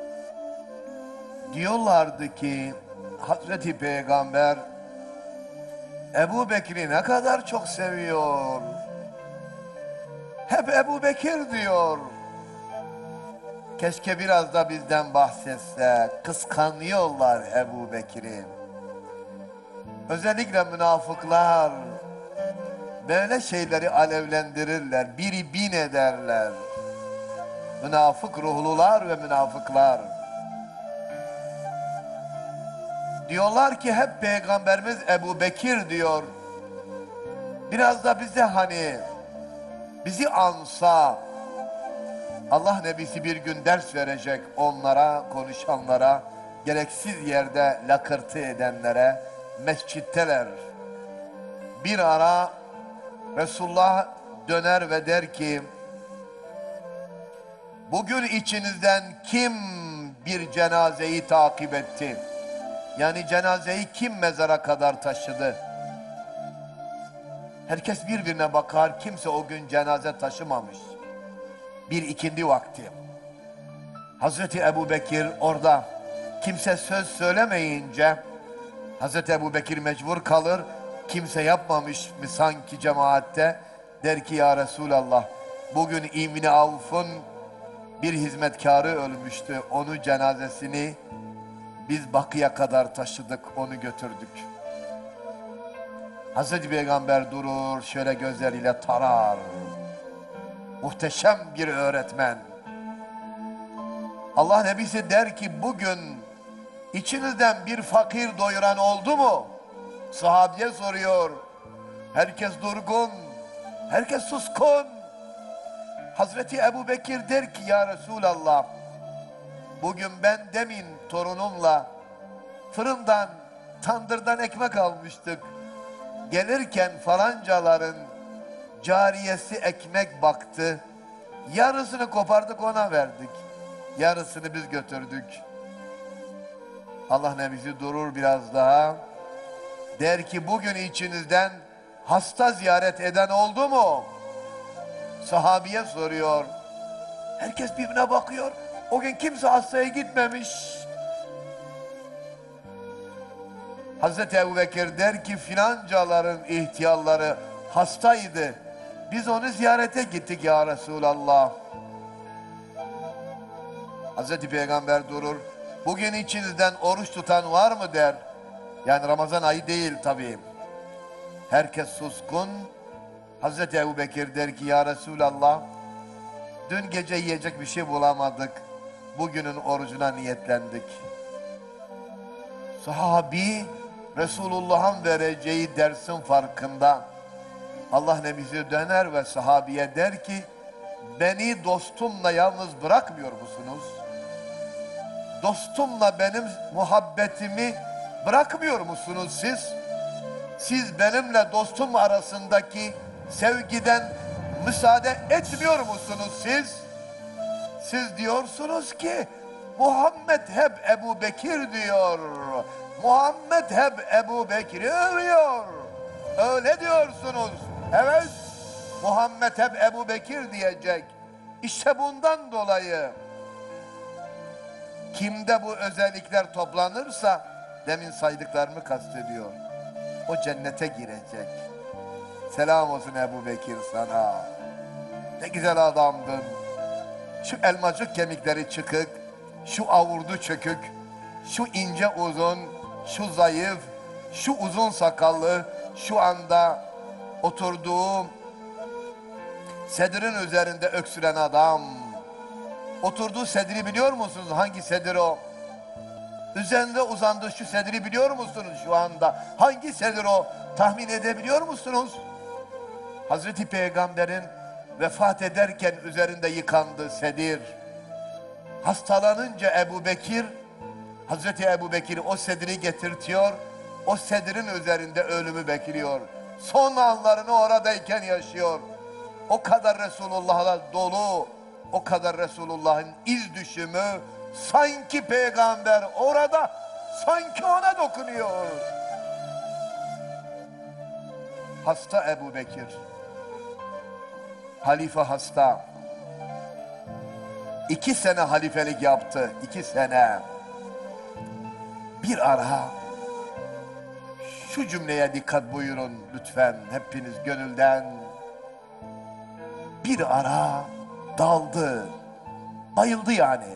Diyorlardı ki Hazreti Peygamber Ebu Bekir'i ne kadar çok seviyor. Hep Ebu Bekir diyor. Keşke biraz da bizden bahsetse. Kıskanıyorlar Ebu Bekir'i. Özellikle münafıklar böyle şeyleri alevlendirirler. Biri bin ederler. Münafık ruhlular ve münafıklar. Diyorlar ki hep Peygamberimiz Ebu Bekir diyor. Biraz da bize hani bizi ansa. Allah Nebisi bir gün ders verecek onlara, konuşanlara, gereksiz yerde lakırtı edenlere, mescitteler. Bir ara Resulullah döner ve der ki, bugün içinizden kim bir cenazeyi takip etti? Yani cenazeyi kim mezara kadar taşıdı? Herkes birbirine bakar, kimse o gün cenaze taşımamış. Bir ikindi vakti. Hazreti Ebu Bekir orada, kimse söz söylemeyince, Hazreti Ebu Bekir mecbur kalır, kimse yapmamış mı sanki cemaatte, der ki ya Resulallah, bugün İbn Avf'un bir hizmetkarı ölmüştü, onun cenazesini biz Bakı'ya kadar taşıdık, onu götürdük. Hazreti Peygamber durur, şöyle gözleriyle tarar. Muhteşem bir öğretmen. Allah Nebisi der ki bugün içinizden bir fakir doyuran oldu mu? Sahabiye soruyor. Herkes durgun, herkes suskun. Hazreti Ebu Bekir der ki ya Resulallah, bugün ben demin torunumla fırından, tandırdan ekmek almıştık. Gelirken falancaların cariyesi ekmek baktı. Yarısını kopardık ona verdik. Yarısını biz götürdük. Allah Nebisi durur biraz daha. Der ki bugün içinizden hasta ziyaret eden oldu mu? Sahabiye soruyor. Herkes birbirine bakıyor. O gün kimse hastaya gitmemiş. Hazreti Ebubekir der ki filancaların ihtiyarları hastaydı. Biz onu ziyarete gittik ya Resulallah. Hazreti Peygamber durur. Bugün içinizden oruç tutan var mı der. Yani Ramazan ayı değil tabii. Herkes suskun. Hazreti Ebubekir der ki ya Resulallah, dün gece yiyecek bir şey bulamadık. Bugünün orucuna niyetlendik. Sahabi Resulullah'ın vereceği dersin farkında. Allah Nebisi döner ve sahabiye der ki beni dostumla yalnız bırakmıyor musunuz? Dostumla benim muhabbetimi bırakmıyor musunuz siz? Siz benimle dostum arasındaki sevgiden müsaade etmiyor musunuz siz? Siz diyorsunuz ki Muhammed hep Ebu Bekir diyor. Muhammed hep Ebu Bekir'i övüyor. Öyle diyorsunuz. Evet, Muhammed hep Ebu Bekir diyecek. İşte bundan dolayı kimde bu özellikler toplanırsa, demin saydıklarımı kastediyor, o cennete girecek. Selam olsun Ebu Bekir sana. Ne güzel adamdın. Şu elmacık kemikleri çıkık, şu avurdu çökük, şu ince uzun, şu zayıf, şu uzun sakallı, şu anda oturduğu sedirin üzerinde öksüren adam. Oturduğu sedri biliyor musunuz? Hangi sedir o? Üzerinde uzandığı şu sedri biliyor musunuz şu anda? Hangi sedir o? Tahmin edebiliyor musunuz? Hazreti Peygamber'in vefat ederken üzerinde yıkandı sedir. Hastalanınca Ebu Bekir, Hazreti Ebu Bekir o sediri getirtiyor, o sedirin üzerinde ölümü bekliyor. Son anlarını oradayken yaşıyor. O kadar Resulullah'la dolu, o kadar Resulullah'ın iz düşümü, sanki Peygamber orada, sanki ona dokunuyor. Hasta Ebu Bekir, halife hasta. 2 sene halifelik yaptı, 2 sene. Bir ara, şu cümleye dikkat buyurun lütfen hepiniz gönülden. Bir ara daldı, bayıldı yani.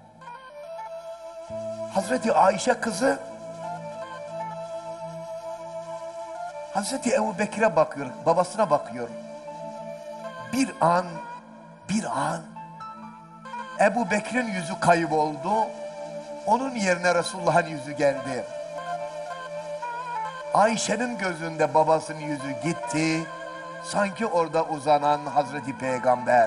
Hazreti Ayşe kızı, Hazreti Ebu Bekir'e bakıyor, babasına bakıyor. Bir an Ebu Bekir'in yüzü kayboldu. Onun yerine Resulullah'ın yüzü geldi. Ayşe'nin gözünde babasının yüzü gitti. Sanki orada uzanan Hazreti Peygamber.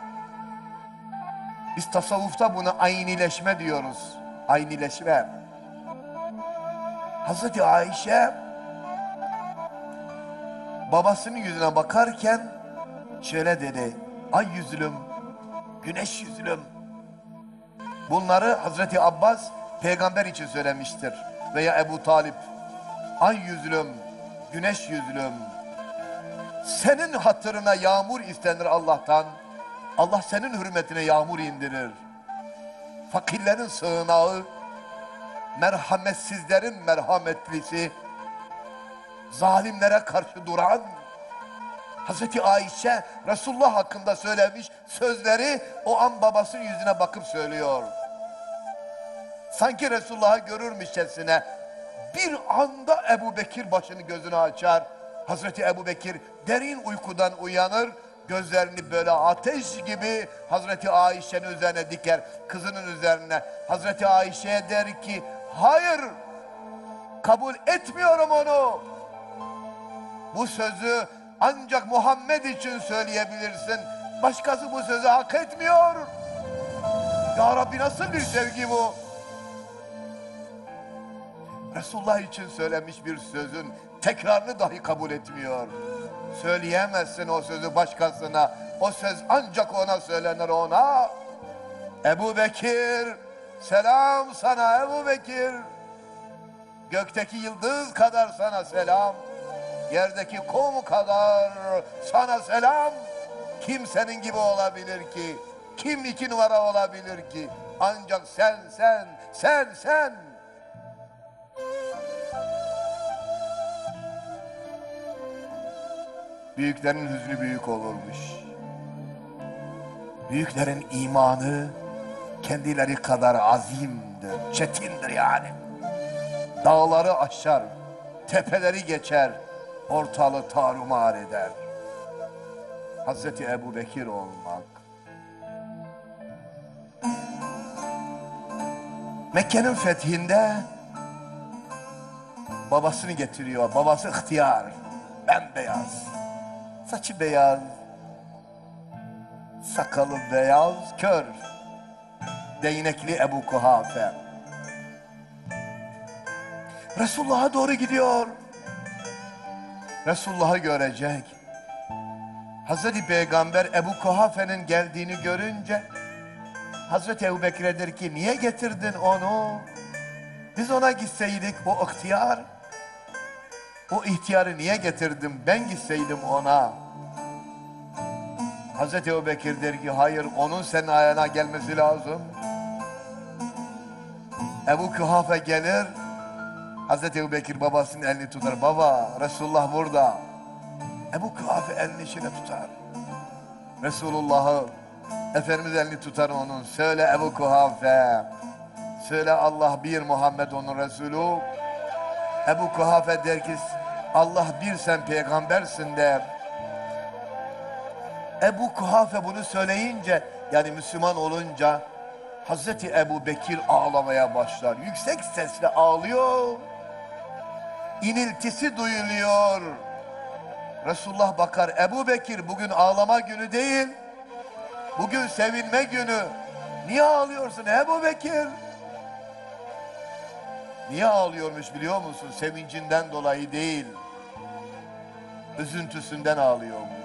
Biz tasavvufta buna aynileşme diyoruz. Aynileşme. Hazreti Ayşe babasının yüzüne bakarken şöyle dedi: ay yüzlüm, güneş yüzlüm. Bunları Hazreti Abbas peygamber için söylemiştir. Veya Ebu Talip. Ay yüzlüm, güneş yüzlüm. Senin hatırına yağmur istenir Allah'tan. Allah senin hürmetine yağmur indirir. Fakirlerin sığınağı, merhametsizlerin merhametlisi, zalimlere karşı duran, Hazreti Ayşe Resulullah hakkında söylemiş sözleri o an babasının yüzüne bakıp söylüyor. Sanki Resulullah'ı görürmüşçesine bir anda Ebu Bekir başını gözünü açar. Hazreti Ebu Bekir derin uykudan uyanır. Gözlerini böyle ateş gibi Hazreti Ayşe'nin üzerine diker. Kızının üzerine. Hazreti Ayşe'ye der ki hayır, kabul etmiyorum onu. Bu sözü ancak Muhammed için söyleyebilirsin. Başkası bu sözü hak etmiyor. Ya Rabbi, nasıl bir sevgi bu? Resulullah için söylemiş bir sözün tekrarını dahi kabul etmiyor. Söyleyemezsin o sözü başkasına. O söz ancak ona söylenir, ona. Ebu Bekir, selam sana Ebu Bekir. Gökteki yıldız kadar sana selam. Yerdeki kum kadar sana selam. Kim senin gibi olabilir ki? Kim 2 numara olabilir ki? Ancak sen. Büyüklerin hüznü büyük olurmuş. Büyüklerin imanı kendileri kadar azimdir, çetindir yani. Dağları aşar, tepeleri geçer, ortalığı tarumar eder. Hazreti Ebu Bekir olmak. Mekke'nin fethinde babasını getiriyor. Babası ihtiyar, bembeyaz. Saçı beyaz, sakalı beyaz, kör. Değnekli Ebu Kuhafe. Resulullah'a doğru gidiyor. Resulullah'ı görecek. Hazreti Peygamber Ebu Kuhafe'nin geldiğini görünce Hazreti Ebu Bekir'e der ki niye getirdin onu? Biz ona gitseydik, o ihtiyar. O ihtiyarı niye getirdim? Ben gitseydim ona. Hazreti Ebu Bekir der ki hayır, onun senin ayağına gelmesi lazım. Ebu Kuhafe gelir. Hazreti Ebu Bekir babasının elini tutar. Baba, Resulullah burada. Ebu Kuhafe elini içine tutar. Resulullah'ı, Efendimiz elini tutar onun. Söyle Ebu Kuhafe. Söyle Allah bir, Muhammed onun Resulü. Ebu Kuhafe der ki Allah bir, sen peygambersin der. Ebu Kuhafe bunu söyleyince, yani Müslüman olunca Hazreti Ebu Bekir ağlamaya başlar. Yüksek sesle ağlıyor. İniltisi duyuluyor. Resulullah bakar, Ebu Bekir bugün ağlama günü değil, bugün sevinme günü. Niye ağlıyorsun Ebu Bekir? Niye ağlıyormuş biliyor musun? Sevincinden dolayı değil, üzüntüsünden ağlıyormuş.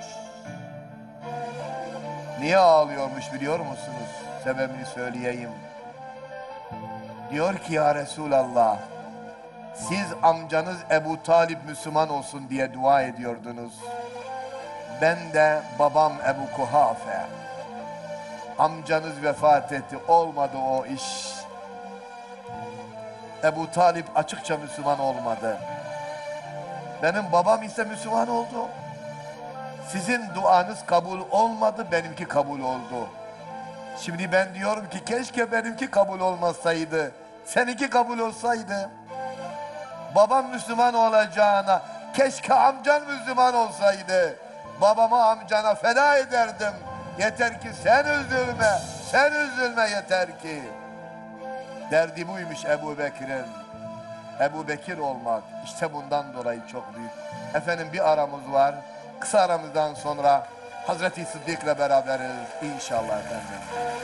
Niye ağlıyormuş biliyor musunuz? Sebebini söyleyeyim. Diyor ki ya Resulallah, siz amcanız Ebu Talib Müslüman olsun diye dua ediyordunuz. Ben de babam Ebu Kuhafe. Amcanız vefat etti, olmadı o iş. Ebu Talib açıkça Müslüman olmadı. Benim babam ise Müslüman oldu. Sizin duanız kabul olmadı, benimki kabul oldu. Şimdi ben diyorum ki keşke benimki kabul olmasaydı, seninki kabul olsaydı. Babam Müslüman olacağına keşke amcan Müslüman olsaydı. Babamı amcana feda ederdim. Yeter ki sen üzülme, sen üzülme yeter ki. Derdi buymuş Ebu Bekir'in. Ebu Bekir olmak işte bundan dolayı çok büyük. Efendim bir aramız var. Kısa aramızdan sonra Hazreti Sıddık'la beraberiz inşallah efendim.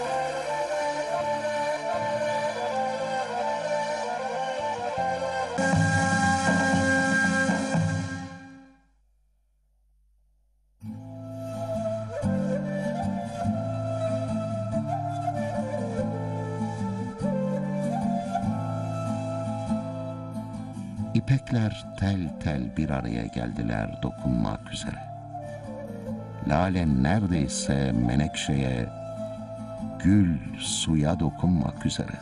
İpekler tel tel bir araya geldiler dokunmak üzere. Lale neredeyse menekşeye, gül suya dokunmak üzere.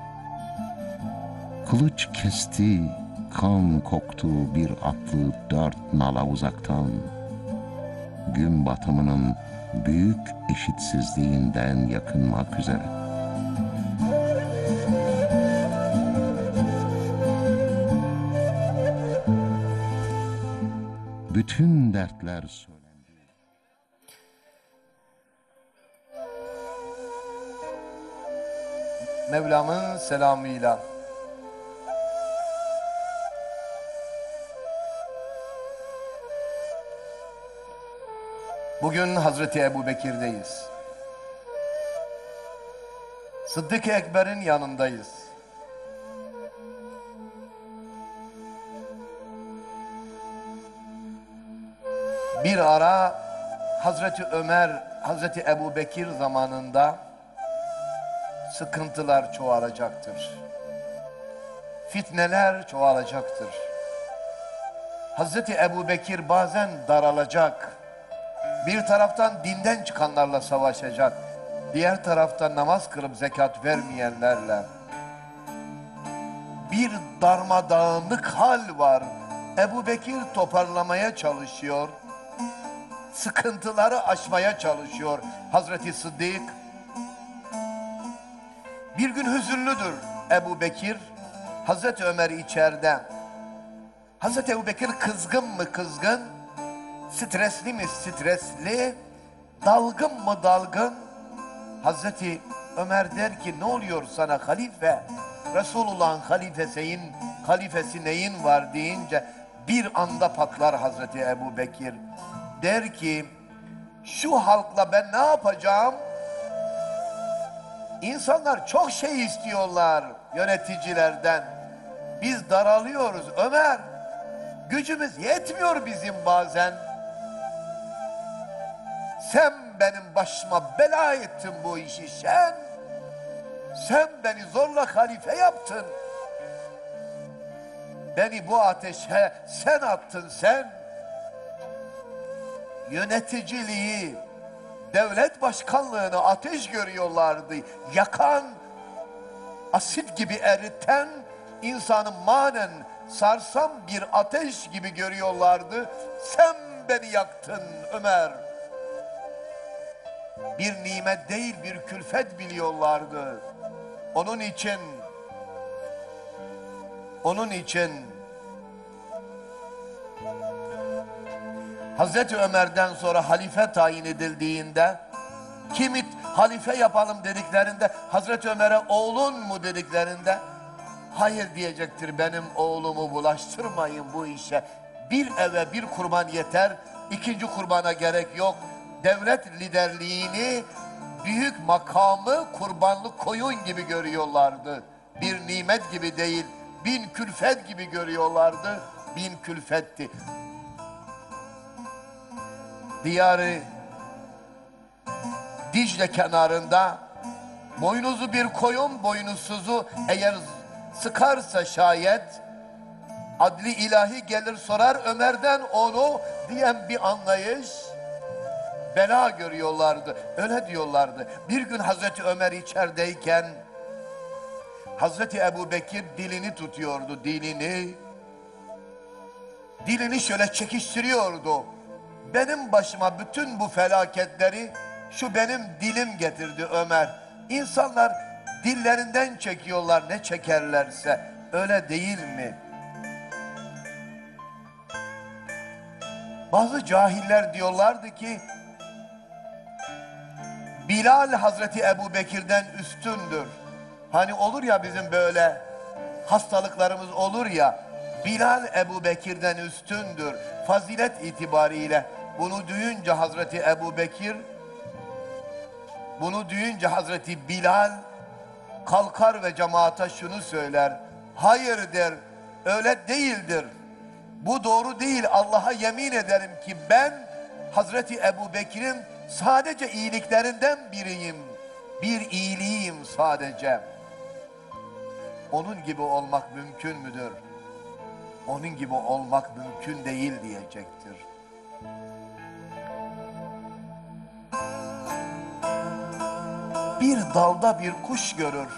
Kılıç kesti, kan koktu bir atlı 4 nala uzaktan. Gün batımının büyük eşitsizliğinden yakınmak üzere. Bütün dertler söylendi.
Mevlam'ın selamıyla. Bugün Hazreti Ebu Bekir'deyiz. Sıddık-ı Ekber'in yanındayız. Bir ara Hazreti Ömer, Hazreti Ebu Bekir zamanında sıkıntılar çoğalacaktır. Fitneler çoğalacaktır. Hazreti Ebu Bekir bazen daralacak. Bir taraftan dinden çıkanlarla savaşacak. Diğer taraftan namaz kılıp zekat vermeyenlerle. Bir darmadağınık hal var. Ebu Bekir toparlamaya çalışıyor. Sıkıntıları aşmaya çalışıyor Hazreti Sıddık. Bir gün hüzünlüdür Ebu Bekir. Hazreti Ömer içeride. Hazreti Ebu Bekir kızgın mı kızgın? Stresli mi stresli? Dalgın mı dalgın? Hazreti Ömer der ki ne oluyor sana halife? Resulullah'ın halifesi neyin var deyince bir anda patlar Hazreti Ebu Bekir. Der ki şu halkla ben ne yapacağım? İnsanlar çok şey istiyorlar yöneticilerden. Biz daralıyoruz Ömer. Gücümüz yetmiyor bizim bazen. Sen benim başıma bela ettin bu işi sen. Sen beni zorla halife yaptın. Beni bu ateşe sen attın sen. Yöneticiliği, devlet başkanlığını ateş görüyorlardı. Yakan, asit gibi eriten, insanı manen sarsan bir ateş gibi görüyorlardı. Sen beni yaktın Ömer. Bir nimet değil bir külfet biliyorlardı. Onun için Hazreti Ömer'den sonra halife tayin edildiğinde kimi halife yapalım dediklerinde Hazreti Ömer'e oğlun mu dediklerinde hayır diyecektir, benim oğlumu bulaştırmayın bu işe. Bir eve bir kurban yeter, ikinci kurbana gerek yok. Devlet liderliğini, büyük makamı kurbanlık koyun gibi görüyorlardı. Bir nimet gibi değil, bin külfet gibi görüyorlardı. Bin külfetti. Diyarı Dicle kenarında boynuzu bir koyun boynusuzu eğer sıkarsa şayet adli ilahi gelir sorar Ömer'den onu diyen bir anlayış, bela görüyorlardı. Öyle diyorlardı. Bir gün Hazreti Ömer içerideyken Hazreti Ebubekir dilini tutuyordu, dilini şöyle çekiştiriyordu. Benim başıma bütün bu felaketleri şu benim dilim getirdi Ömer. İnsanlar dillerinden çekiyorlar ne çekerlerse. Öyle değil mi? Bazı cahiller diyorlardı ki Bilal Hazreti Ebubekir'den üstündür. Hani olur ya bizim böyle hastalıklarımız olur ya, Bilal Ebubekir'den üstündür. Fazilet itibariyle bunu duyunca Hazreti Ebubekir, bunu duyunca Hazreti Bilal kalkar ve cemaate şunu söyler. Hayır der, öyle değildir. Bu doğru değil. Allah'a yemin ederim ki ben Hazreti Ebubekir'in sadece iyiliklerinden biriyim. Bir iyiliğim sadece. Onun gibi olmak mümkün müdür? Onun gibi olmak mümkün değil diyecektir. Bir dalda bir kuş görür.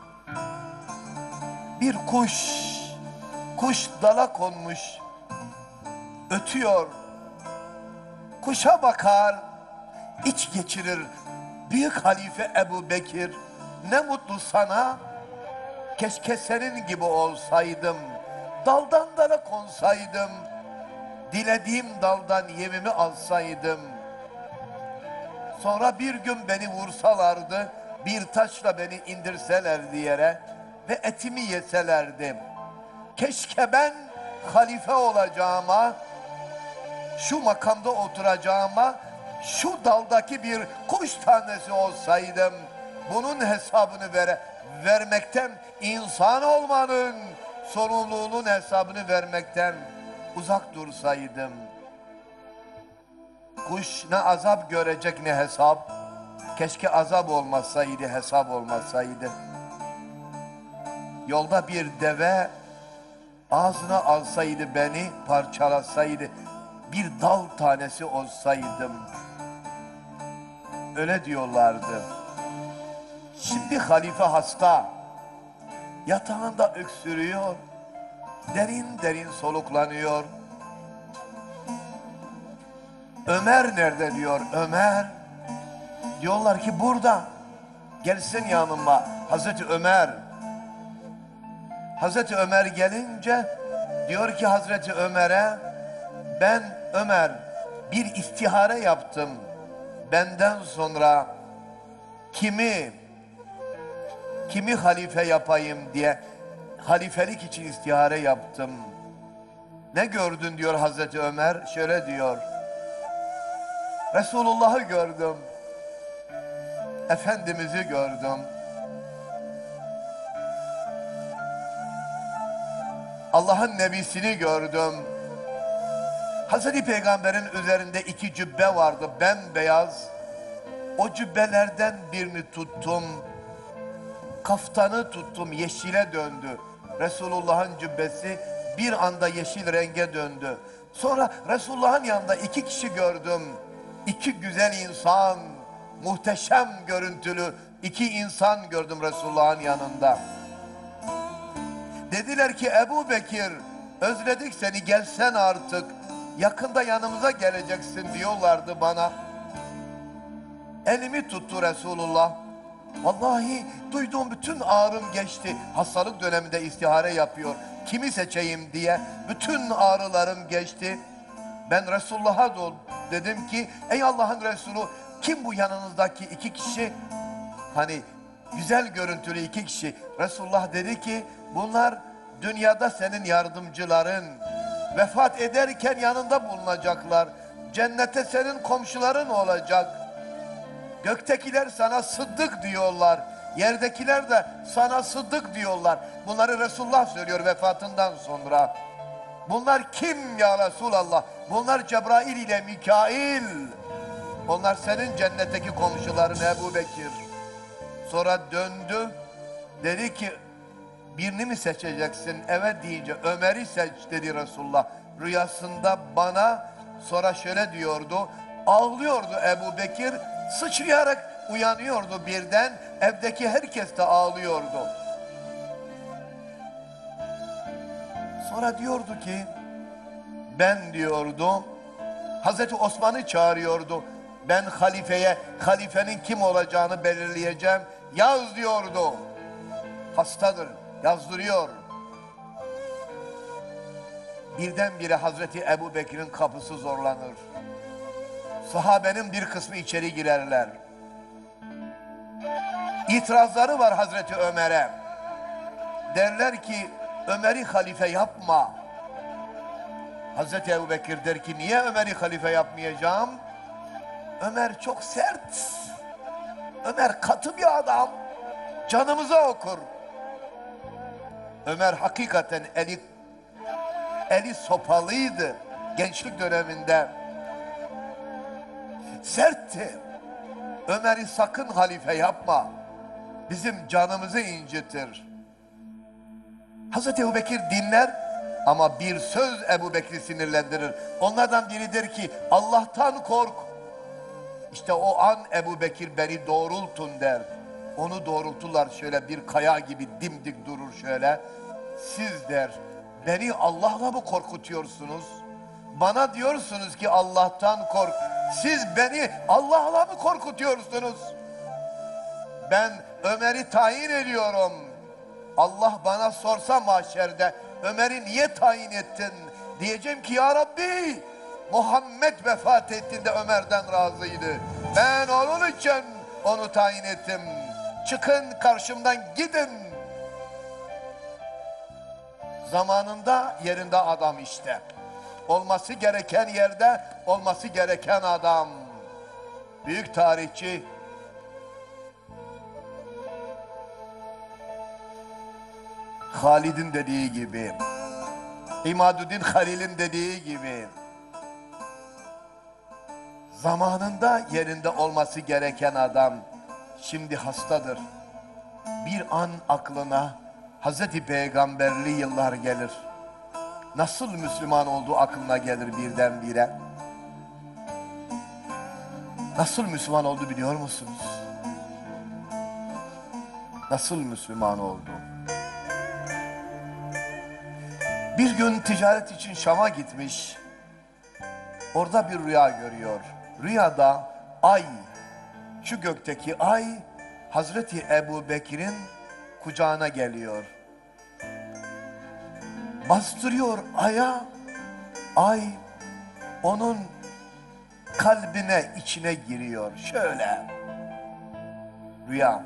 Bir kuş dala konmuş, ötüyor. Kuşa bakar, iç geçirir. Büyük halife Ebubekir, ne mutlu sana, keşke senin gibi olsaydım. Daldan dala konsaydım, dilediğim daldan yemimi alsaydım. Sonra bir gün beni vursalardı, bir taşla beni indirselerdi yere ve etimi yeselerdi. Keşke ben halife olacağıma, şu makamda oturacağıma, şu daldaki bir kuş tanesi olsaydım. Bunun hesabını vermekten, insan olmanın sorumluluğunun hesabını vermekten uzak dursaydım. Kuş ne azap görecek ne hesap. Keşke azap olmasaydı, hesap olmasaydı. Yolda bir deve ağzına alsaydı beni, parçalasaydı, bir dal tanesi olsaydım. Öyle diyorlardı. Şimdi halife hasta, yatağında öksürüyor, derin derin soluklanıyor. Ömer nerede diyor, Ömer. Diyorlar ki burada, gelsin yanıma. Hazreti Ömer. Hazreti Ömer gelince diyor ki Hazreti Ömer'e, ben Ömer bir istihare yaptım. Benden sonra kimi halife yapayım diye halifelik için istihare yaptım. Ne gördün diyor Hazreti Ömer. Şöyle diyor. Resulullah'ı gördüm. Efendimiz'i gördüm. Allah'ın nebisini gördüm. Hazreti Peygamber'in üzerinde 2 cübbe vardı, bembeyaz. O cübbelerden birini tuttum. Kaftanı tuttum, yeşile döndü. Resulullah'ın cübbesi bir anda yeşil renge döndü. Sonra Resulullah'ın yanında 2 kişi gördüm. 2 güzel insan, muhteşem görüntülü 2 insan gördüm Resulullah'ın yanında. Dediler ki Ebubekir, özledik seni, gelsen artık. Yakında yanımıza geleceksin diyorlardı bana. Elimi tuttu Resulullah. Vallahi duyduğum bütün ağrım geçti. Hastalık döneminde istihare yapıyor. Kimi seçeyim diye bütün ağrılarım geçti. Ben Resulullah'a dedim ki ey Allah'ın Resulü, kim bu yanınızdaki 2 kişi? Hani güzel görüntülü 2 kişi. Resulullah dedi ki bunlar dünyada senin yardımcıların. Vefat ederken yanında bulunacaklar. Cennete senin komşuların olacak. Göktekiler sana sıddık diyorlar. Yerdekiler de sana sıddık diyorlar. Bunları Resulullah söylüyor vefatından sonra. Bunlar kim ya Resulallah? Bunlar Cebrail ile Mikail. Onlar senin cennetteki komşuların Ebu Bekir. Sonra döndü. Dedi ki birini mi seçeceksin? Evet deyince Ömer'i seç dedi Resulullah. Rüyasında bana sonra şöyle diyordu. Ağlıyordu Ebu Bekir. Sıçrayarak uyanıyordu birden. Evdeki herkes de ağlıyordu. Sonra diyordu ki ben diyordu Hazreti Osman'ı çağırıyordu. Ben halifenin kim olacağını belirleyeceğim. Yaz diyordu. Hastadır. Yazdırıyor. Birdenbire Hazreti Ebu Bekir'in kapısı zorlanır. Sahabenin bir kısmı içeri girerler. İtirazları var Hazreti Ömer'e. Derler ki Ömer'i halife yapma. Hazreti Ebu Bekir der ki niye Ömer'i halife yapmayacağım? Ömer çok sert. Ömer katı bir adam. Canımıza okur. Ömer hakikaten eli sopalıydı gençlik döneminde. Sertti. Ömer'i sakın halife yapma. Bizim canımızı incitir. Hazreti Ebu Bekir dinler ama bir söz Ebu Bekir'i sinirlendirir. Onlardan biridir ki Allah'tan kork. İşte o an Ebu Bekir beni doğrultun der. Onu doğrulturlar şöyle bir kaya gibi dimdik durur şöyle. Siz der beni Allah'la mı korkutuyorsunuz? Bana diyorsunuz ki Allah'tan kork. Siz beni Allah'la mı korkutuyorsunuz? Ben Ömer'i tayin ediyorum. Allah bana sorsa mahşerde Ömer'i niye tayin ettin? Diyeceğim ki ya Rabbi Muhammed vefat ettiğinde Ömer'den razıydı. Ben onun için onu tayin ettim. Çıkın karşımdan gidin. Zamanında yerinde adam işte. Olması gereken yerde olması gereken adam. Büyük tarihçi Halid'in dediği gibi, İmaduddin Halil'in dediği gibi zamanında yerinde olması gereken adam şimdi hastadır. Bir an aklına Hazreti Peygamberli yıllar gelir. Nasıl Müslüman olduğu aklına gelir birdenbire. Nasıl Müslüman oldu biliyor musunuz? Nasıl Müslüman oldu? Bir gün ticaret için Şam'a gitmiş. Orada bir rüya görüyor. Rüyada ay, şu gökteki ay Hazreti Ebu Bekir'in kucağına geliyor. Bastırıyor aya, ay onun kalbine, içine giriyor. Şöyle. Rüya.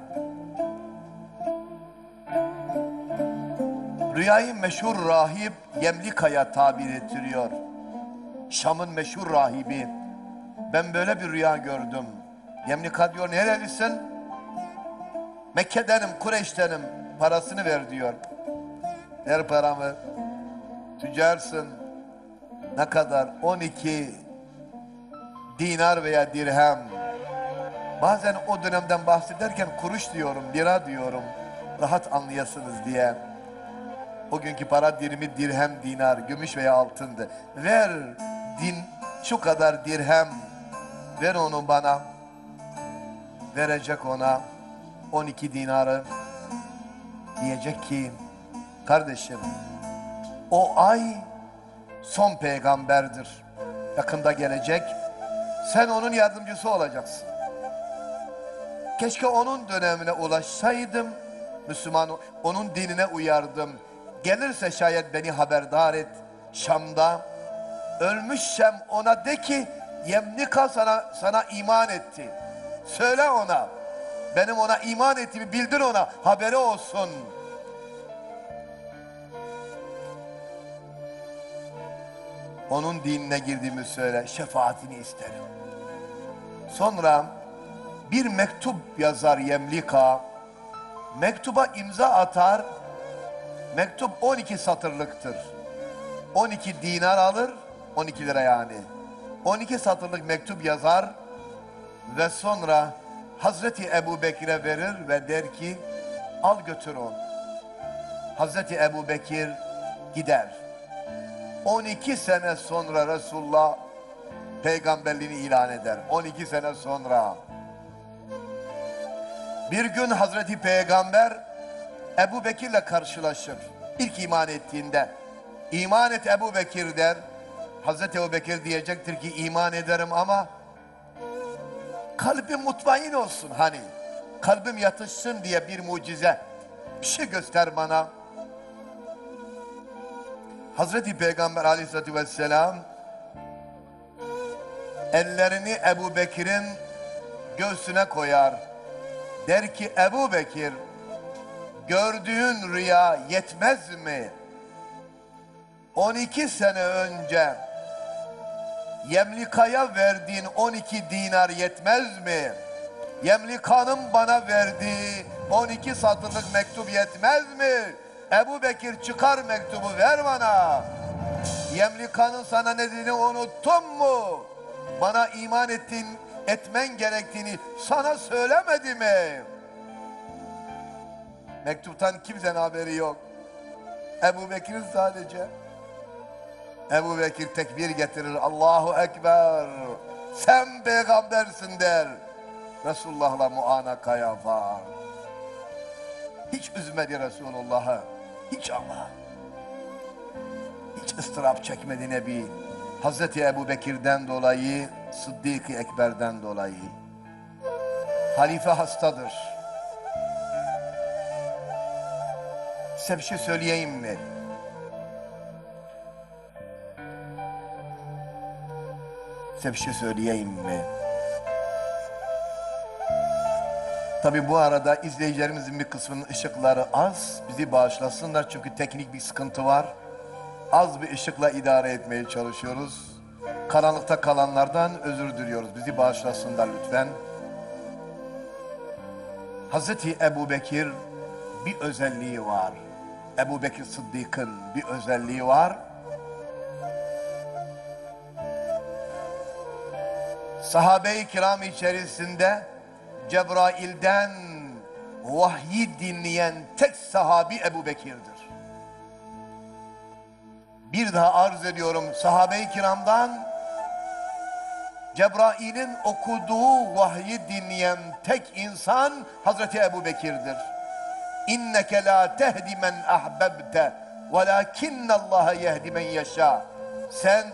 Rüyayı meşhur rahip Yemlika'ya tabir ettiriyor. Şam'ın meşhur rahibi. Ben böyle bir rüya gördüm. Yemlika diyor nerelisin? Mekke'denim, Kureyş'tenim. Parasını ver diyor. Ver paramı. Tüccarsın. Ne kadar? 12 dinar veya dirhem. Bazen o dönemden bahsederken kuruş diyorum, lira diyorum. Rahat anlayasınız diye. O günkü para dirimi dirhem, dinar, gümüş veya altındı. Ver şu kadar dirhem. Ver onu bana. Verecek ona 12 dinarı. Diyecek ki kardeşim o ay son peygamberdir. Yakında gelecek. Sen onun yardımcısı olacaksın. Keşke onun dönemine ulaşsaydım. Müslüman, onun dinine uyardım. Gelirse şayet beni haberdar et. Şam'da ölmüşsem ona de ki Yemlika sana iman etti. Söyle ona. Benim ona iman ettiğimi bildir ona. Haberi olsun. Onun dinine girdiğimi söyle, şefaatini isterim. Sonra bir mektup yazar Yemlika, mektuba imza atar, mektup 12 satırlıktır. 12 dinar alır, 12 lira yani. 12 satırlık mektup yazar ve sonra Hazreti Ebu Bekir'e verir ve der ki, al götür onu. Hazreti Ebu Bekir gider. 12 sene sonra Resulullah peygamberliğini ilan eder. 12 sene sonra. Bir gün Hazreti Peygamber Ebu Bekir'le karşılaşır. İlk iman ettiğinde. İman et Ebu Bekir der. Hazreti Ebu Bekir diyecektir ki iman ederim ama kalbim mutmain olsun hani. Kalbim yatışsın diye bir mucize. Bir şey göster bana. Hazreti Peygamber aleyhissalatü vesselam ellerini Ebu Bekir'in göğsüne koyar. Der ki Ebu Bekir, gördüğün rüya yetmez mi? 12 sene önce Yemlika'ya verdiğin 12 dinar yetmez mi? Yemlika'nın bana verdiği 12 satırlık mektup yetmez mi? Ebu Bekir çıkar mektubu ver bana. Yemlika'nın sana ne dediğini unuttun mu? Bana iman etmen gerektiğini sana söylemedi mi? Mektuptan kimsenin haberi yok. Ebu Bekir'in sadece. Ebu Bekir tekbir getirir. Allahu Ekber. Sen peygambersin der. Resulullah'la muanaka yapar. Hiç üzmedi Resulullah'ı. Hiç ama. Hiç ıstırap çekmedi Nebi. Hazreti Ebu Bekir'den dolayı, Sıddık-ı Ekber'den dolayı. Halife hastadır. Size bir şey söyleyeyim mi? Size bir şey söyleyeyim mi? Tabi bu arada izleyicilerimizin bir kısmının ışıkları az. Bizi bağışlasınlar çünkü teknik bir sıkıntı var. Az bir ışıkla idare etmeye çalışıyoruz. Karanlıkta kalanlardan özür diliyoruz. Bizi bağışlasınlar lütfen. Hazreti Ebu Bekir bir özelliği var. Ebu Bekir Sıddık'ın bir özelliği var. Sahabe-i kiram içerisinde Cebrail'den vahyi dinleyen tek sahabi Ebu Bekir'dir. Bir daha arz ediyorum, sahabe-i kiramdan Cebrail'in okuduğu vahyi dinleyen tek insan Hazreti Ebu Bekir'dir. İnneke la tehdi men ahbebte velakinnallaha yehdi men yeşâ. Sen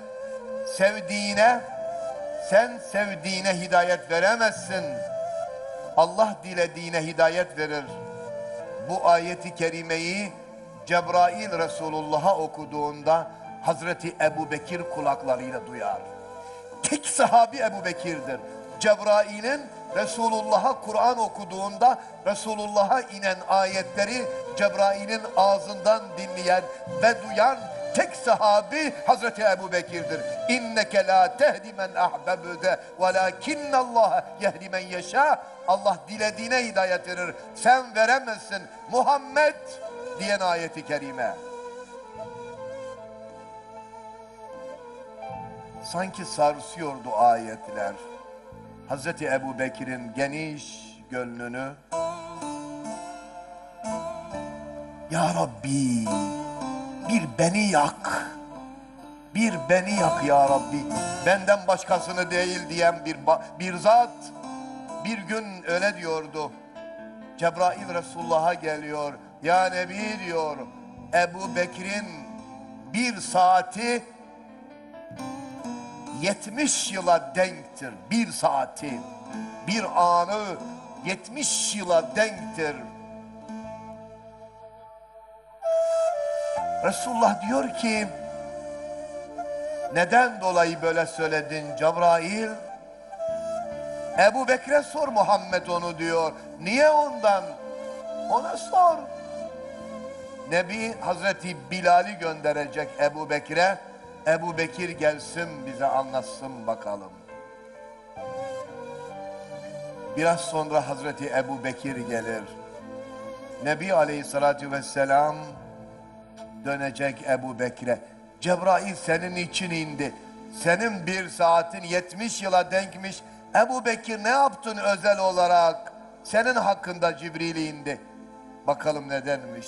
sevdiğine hidayet veremezsin. Allah dilediğine hidayet verir. Bu ayeti kerimeyi Cebrail Resulullah'a okuduğunda Hazreti Ebu Bekir kulaklarıyla duyar. Tek sahabi Ebu Bekir'dir. Cebrail'in Resulullah'a Kur'an okuduğunda Resulullah'a inen ayetleri Cebrail'in ağzından dinleyen ve duyan tek sahabi Hazreti Ebu Bekir'dir. İnneke la tehdi men ahbebte velakinnallaha yehdi men yeşâ. Allah dilediğine hidayet verir. Sen veremezsin Muhammed diyen ayeti kerime. Sanki sarsıyordu ayetler. Hazreti Ebu Bekir'in geniş gönlünü. Ya Rabbi, bir beni yak. Bir beni yak ya Rabbi. Benden başkasını değil diyen bir zat bir gün öyle diyordu. Cebrail Resulullah'a geliyor. Ya Nebi diyor, Ebu Bekir'in bir saati 70 yıla denktir. Bir saati, bir anı 70 yıla denktir. Resulullah diyor ki, neden dolayı böyle söyledin Cebrail? Ebu Bekir'e sor Muhammed onu diyor. Niye ondan? Ona sor. Nebi Hazreti Bilal'i gönderecek Ebu Bekir'e. Ebu Bekir gelsin bize anlatsın bakalım. Biraz sonra Hazreti Ebu Bekir gelir. Nebi Aleyhisselatü Vesselam dönecek Ebu Bekir'e. Cebrail senin için indi. Senin bir saatin 70 yıla denkmiş. Ebu Bekir ne yaptın özel olarak? Senin hakkında Cibril indi. Bakalım nedenmiş?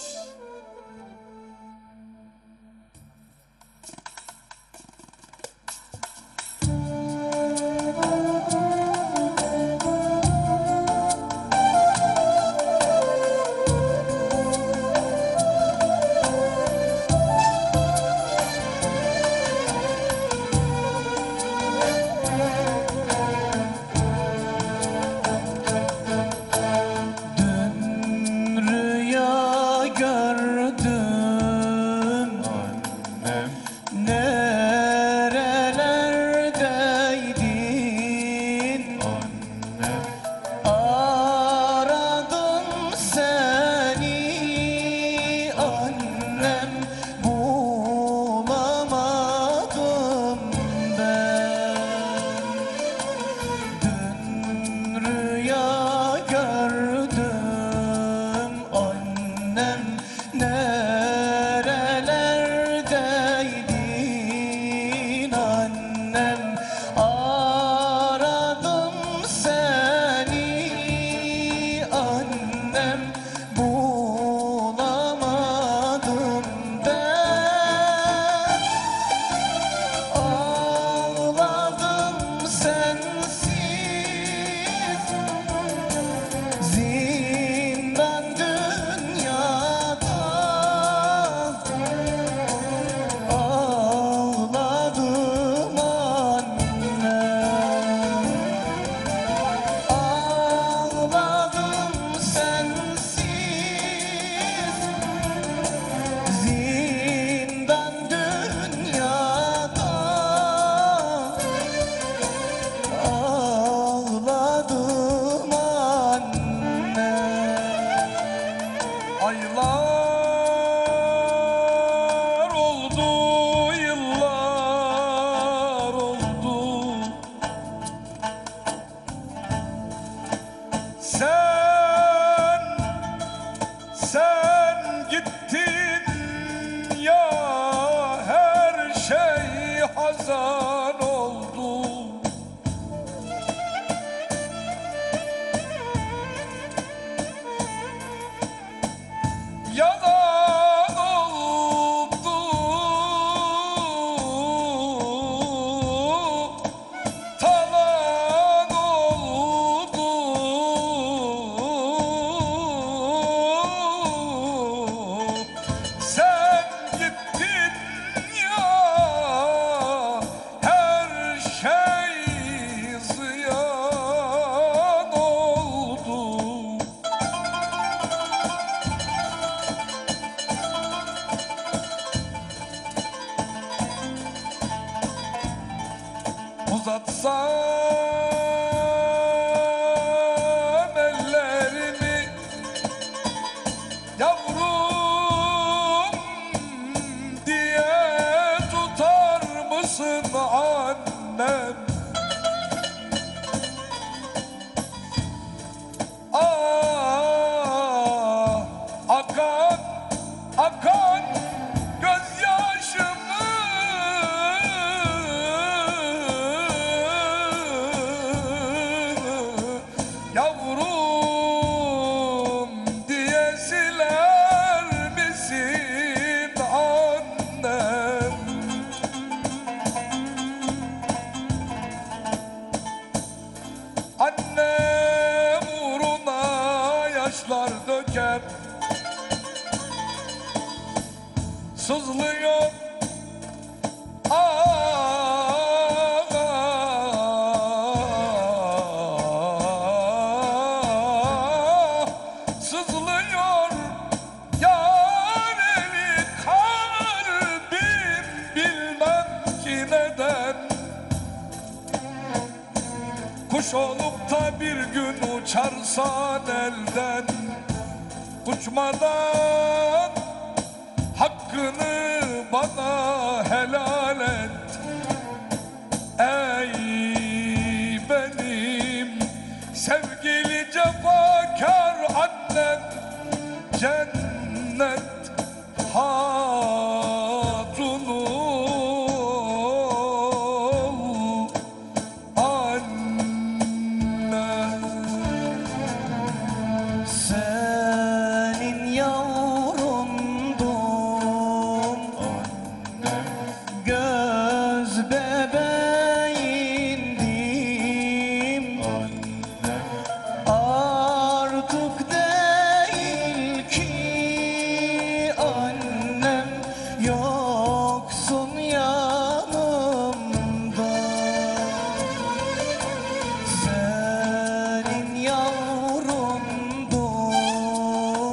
Rüya gördüm nerelerdeydin aradım seni annem bulamadım ben dün rüya gördüm annem nerelerdeydin annem aradım seni annem bulamadım ben ağladım sensiz zindan dünyada ağladım annem ağladım sensiz zindan dünyada ağladım annem
Aylar oldu, yıllar oldu. Sen gittin ya, her şey hazan oldu. Yalan oldu, talan oldu. Sen gittin ya, her şey ziyan oldu. Uzatsam ellerimi yavrum diye tutar mısın annem? Ah, akan, akan gözyaşımı yavrum diye siler misin annem? Annem uğruna yaşlar döker, sızlıyor. Sızlıyor yar eli kalbim, bilmem ki neden. Kuş olup da bir gün uçarsan elden, uçmadan hak hakkını bana helal et. Ey benim sevgili cefakar annem, cennet hatunu annem.
Senin yavrundum göz bebeğindim artık değil ki annem yoksun yanımda. Senin yavrundum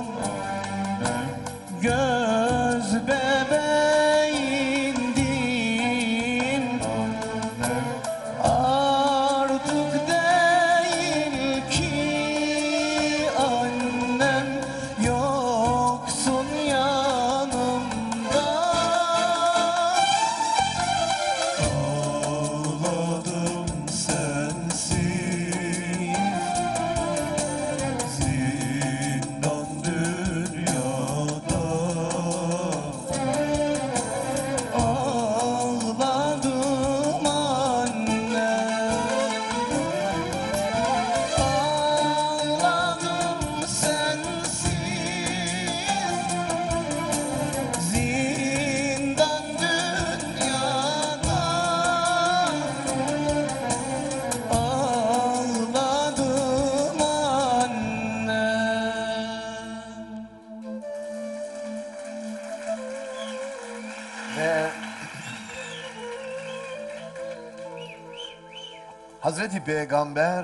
göz bebeğindim artık değil ki annem yoksun yanımda. Ağladım sensiz zindan dünyada. Ağladım anne, ağladım sensiz zindan dünyada. Ağladım anne.
Ve Hazreti Peygamber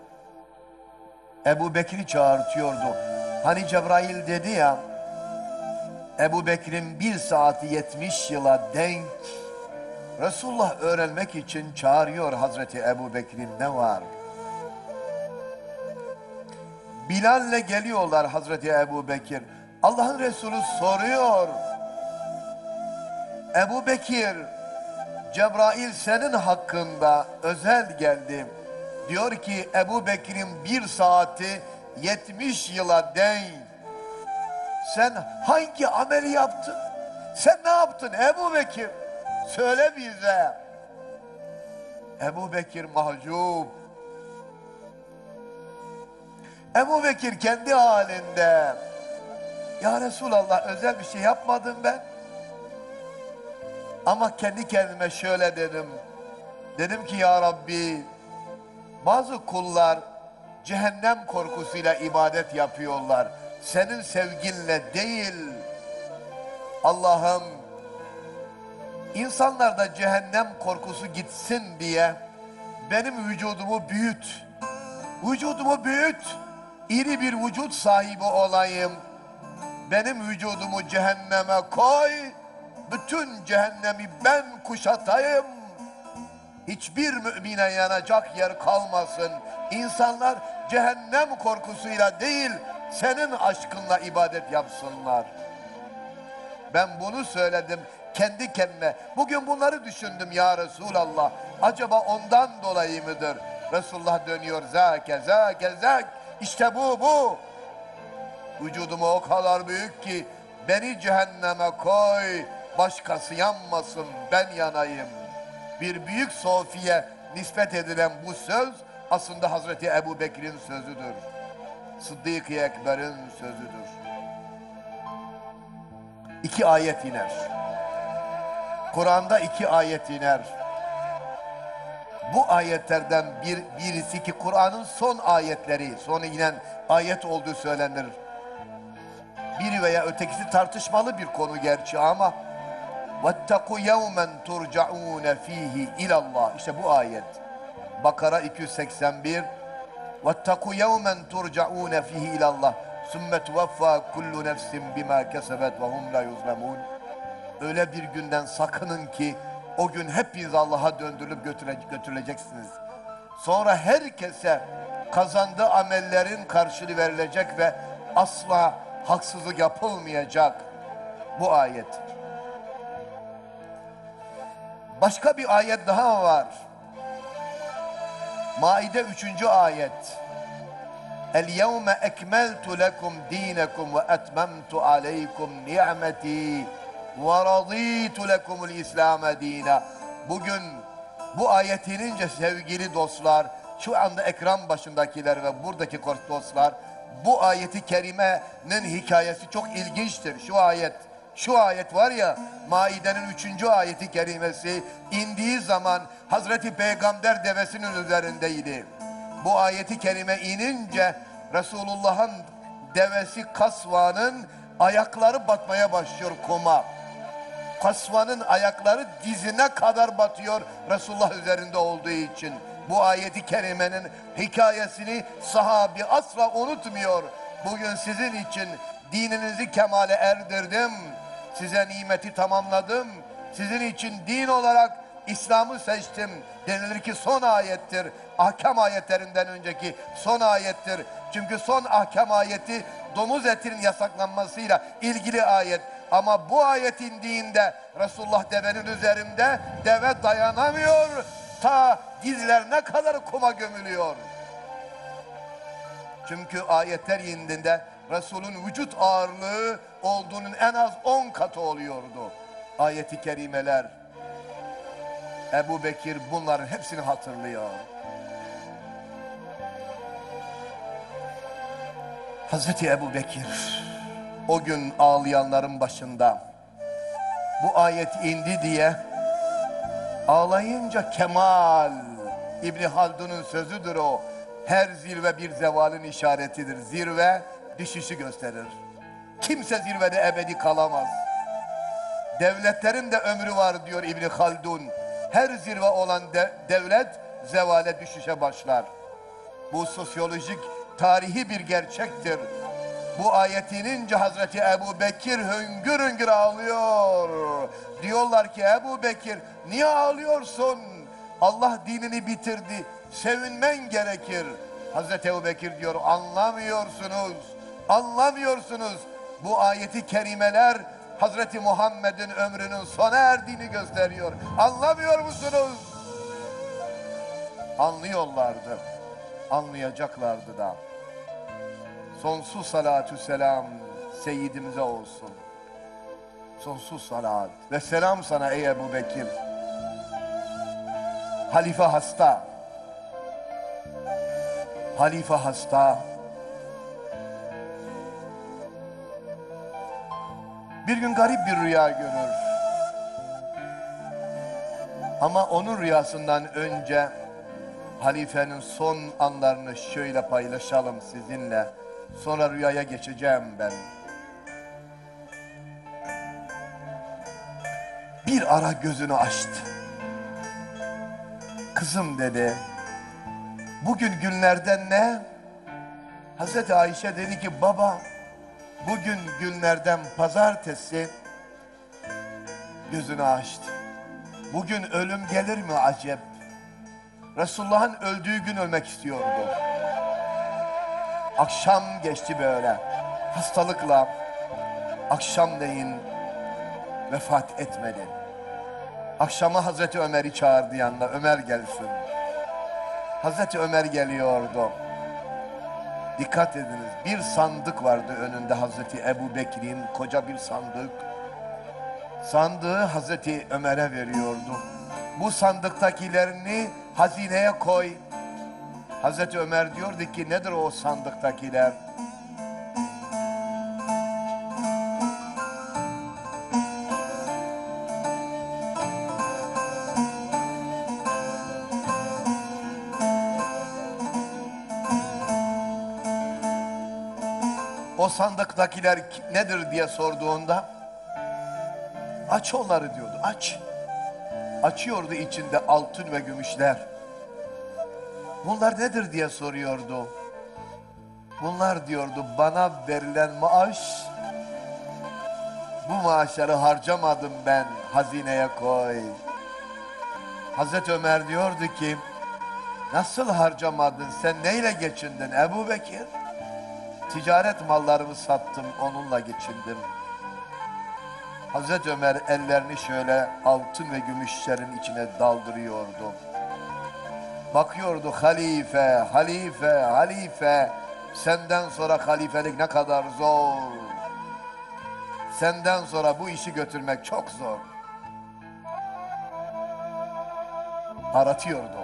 Ebu Bekir'i çağırtıyordu. Hani Cebrail dedi ya, Ebu Bekir'in 1 saati 70 yıla denk. Resulullah öğrenmek için çağırıyor Hazreti Ebu Bekir'in ne var? Bilal'le geliyorlar Hazreti Ebu Bekir. Allah'ın Resulü soruyor. Ebu Bekir, Cebrail senin hakkında özel geldi. Diyor ki Ebu Bekir'in 1 saati 70 yıla denk. Sen hangi ameli yaptın? Sen ne yaptın Ebu Bekir? Söyle bize. Ebu Bekir mahcup. Ebu Bekir kendi halinde. Ya Resulallah özel bir şey yapmadım ben. Ama kendi kendime şöyle dedim. Dedim ki ya Rabbi, bazı kullar cehennem korkusuyla ibadet yapıyorlar. Senin sevginle değil. Allah'ım, insanlarda cehennem korkusu gitsin diye benim vücudumu büyüt. Vücudumu büyüt. İri bir vücut sahibi olayım. Benim vücudumu cehenneme koy. Bütün cehennemi ben kuşatayım. Hiçbir mümine yanacak yer kalmasın. İnsanlar cehennem korkusuyla değil, senin aşkınla ibadet yapsınlar. Ben bunu söyledim kendi kendime. Bugün bunları düşündüm ya Resulallah. Acaba ondan dolayı mıdır? Resulullah dönüyor. Zâke, zâke, zâke. İşte bu. Vücudumu o kadar büyük ki beni cehenneme koy. Başkası yanmasın, ben yanayım. Bir büyük sofiye nispet edilen bu söz aslında Hazreti Ebu Bekir'in sözüdür. Sıddık-ı Ekber'in sözüdür. 2 ayet iner. Kur'an'da 2 ayet iner. Bu ayetlerden birisi ki Kur'an'ın son ayetleri, son inen ayet olduğu söylenir. Biri veya ötekisi tartışmalı bir konu gerçi ama وَاتَّقُوا يَوْمًا تُرْجَعُونَ ف۪يهِ اِلَى اللّٰهِ. İşte bu ayet. Bakara 281. وَاتَّقُوا يَوْمًا تُرْجَعُونَ ف۪يهِ اِلَى اللّٰهِ ثُمَّ تُوَفَّى كُلُّ نَفْسٍ بِمَا كَسَبَتْ وَهُمْ لَا يُظْلَمُونَ. Öyle bir günden sakının ki o gün hepiniz Allah'a döndürülüp götürüleceksiniz. Sonra herkese kazandığı amellerin karşılığı verilecek ve asla haksızlık yapılmayacak. Bu ayet. Başka bir ayet daha var. Maide 3. ayet. El-yevme ekmeltu lekum dinekum ve etmemtu aleykum ni'meti ve raditu lekumul İslam'e dine. Bugün bu ayet inince sevgili dostlar, şu anda ekran başındakiler ve buradaki dostlar, bu ayeti kerimenin hikayesi çok ilginçtir. Şu ayet var ya, Maide'nin 3. ayeti kerimesi indiği zaman Hazreti Peygamber devesinin üzerindeydi. Bu ayeti kerime inince Resulullah'ın devesi Kasva'nın ayakları batmaya başlıyor kuma. Kasva'nın ayakları dizine kadar batıyor Resulullah üzerinde olduğu için. Bu ayeti kerimenin hikayesini sahabi asla unutmuyor. Bugün sizin için dininizi kemale erdirdim. Size nimeti tamamladım. Sizin için din olarak İslam'ı seçtim. Denilir ki son ayettir. Ahkam ayetlerinden önceki son ayettir. Çünkü son ahkam ayeti domuz etinin yasaklanmasıyla ilgili ayet. Ama bu ayet indiğinde Resulullah devenin üzerinde, deve dayanamıyor. Ta dizlerine kadar kuma gömülüyor. Çünkü ayetler indiğinde Resul'ün vücut ağırlığı olduğunun en az 10 katı oluyordu. Ayeti kerimeler. Ebu Bekir bunların hepsini hatırlıyor. Hazreti Ebu Bekir o gün ağlayanların başında bu ayet indi diye ağlayınca Kemal, İbni Haldun'un sözüdür o. Her zirve bir zevalin işaretidir. Zirve düşüşü gösterir. Kimse zirvede ebedi kalamaz. Devletlerin de ömrü var diyor İbni Haldun. Her zirve olan devlet zevale düşüşe başlar. Bu sosyolojik, tarihi bir gerçektir. Bu ayet inince Hazreti Ebu Bekir hüngür hüngür ağlıyor. Diyorlar ki Ebu Bekir niye ağlıyorsun? Allah dinini bitirdi. Sevinmen gerekir. Hazreti Ebu Bekir diyor anlamıyorsunuz. Anlamıyorsunuz. Bu ayeti kerimeler Hazreti Muhammed'in ömrünün sona erdiğini gösteriyor. Anlamıyor musunuz? Anlıyorlardı. Anlayacaklardı da. Sonsuz salatü selam Seyyidimize olsun. Sonsuz salat ve selam sana ey Ebu Bekir. Halife hasta. Halife hasta. Bir gün garip bir rüya görür. Ama onun rüyasından önce halifenin son anlarını şöyle paylaşalım sizinle. Sonra rüyaya geçeceğim ben. Bir ara gözünü açtı. Kızım dedi, bugün günlerden ne? Hazreti Ayşe dedi ki baba, bugün günlerden pazartesi. Gözünü açtı. Bugün ölüm gelir mi acep? Resulullah'ın öldüğü gün ölmek istiyordu. Akşam geçti böyle. Hastalıkla akşamleyin vefat etmedi. Akşama Hazreti Ömer'i çağırdı yanına. Ömer gelsin. Hazreti Ömer geliyordu. Dikkat ediniz. Bir sandık vardı önünde Hazreti Ebu Bekir'in. Koca bir sandık. Sandığı Hazreti Ömer'e veriyordu. Bu sandıktakilerini hazineye koy. Hazreti Ömer diyordu ki nedir o sandıktakiler? O sandıktakiler nedir diye sorduğunda aç onları diyordu, aç. Açıyordu içinde altın ve gümüşler. Bunlar nedir diye soruyordu. Bunlar diyordu bana verilen maaş. Bu maaşları harcamadım ben, hazineye koy. Hazreti Ömer diyordu ki nasıl harcamadın, sen neyle geçindin Ebu Bekir? Ticaret mallarımı sattım, onunla geçindim. Hazreti Ömer ellerini şöyle altın ve gümüşlerin içine daldırıyordu. Bakıyordu, halife, halife, halife. Senden sonra halifelik ne kadar zor. Senden sonra bu işi götürmek çok zor. Aratıyordu.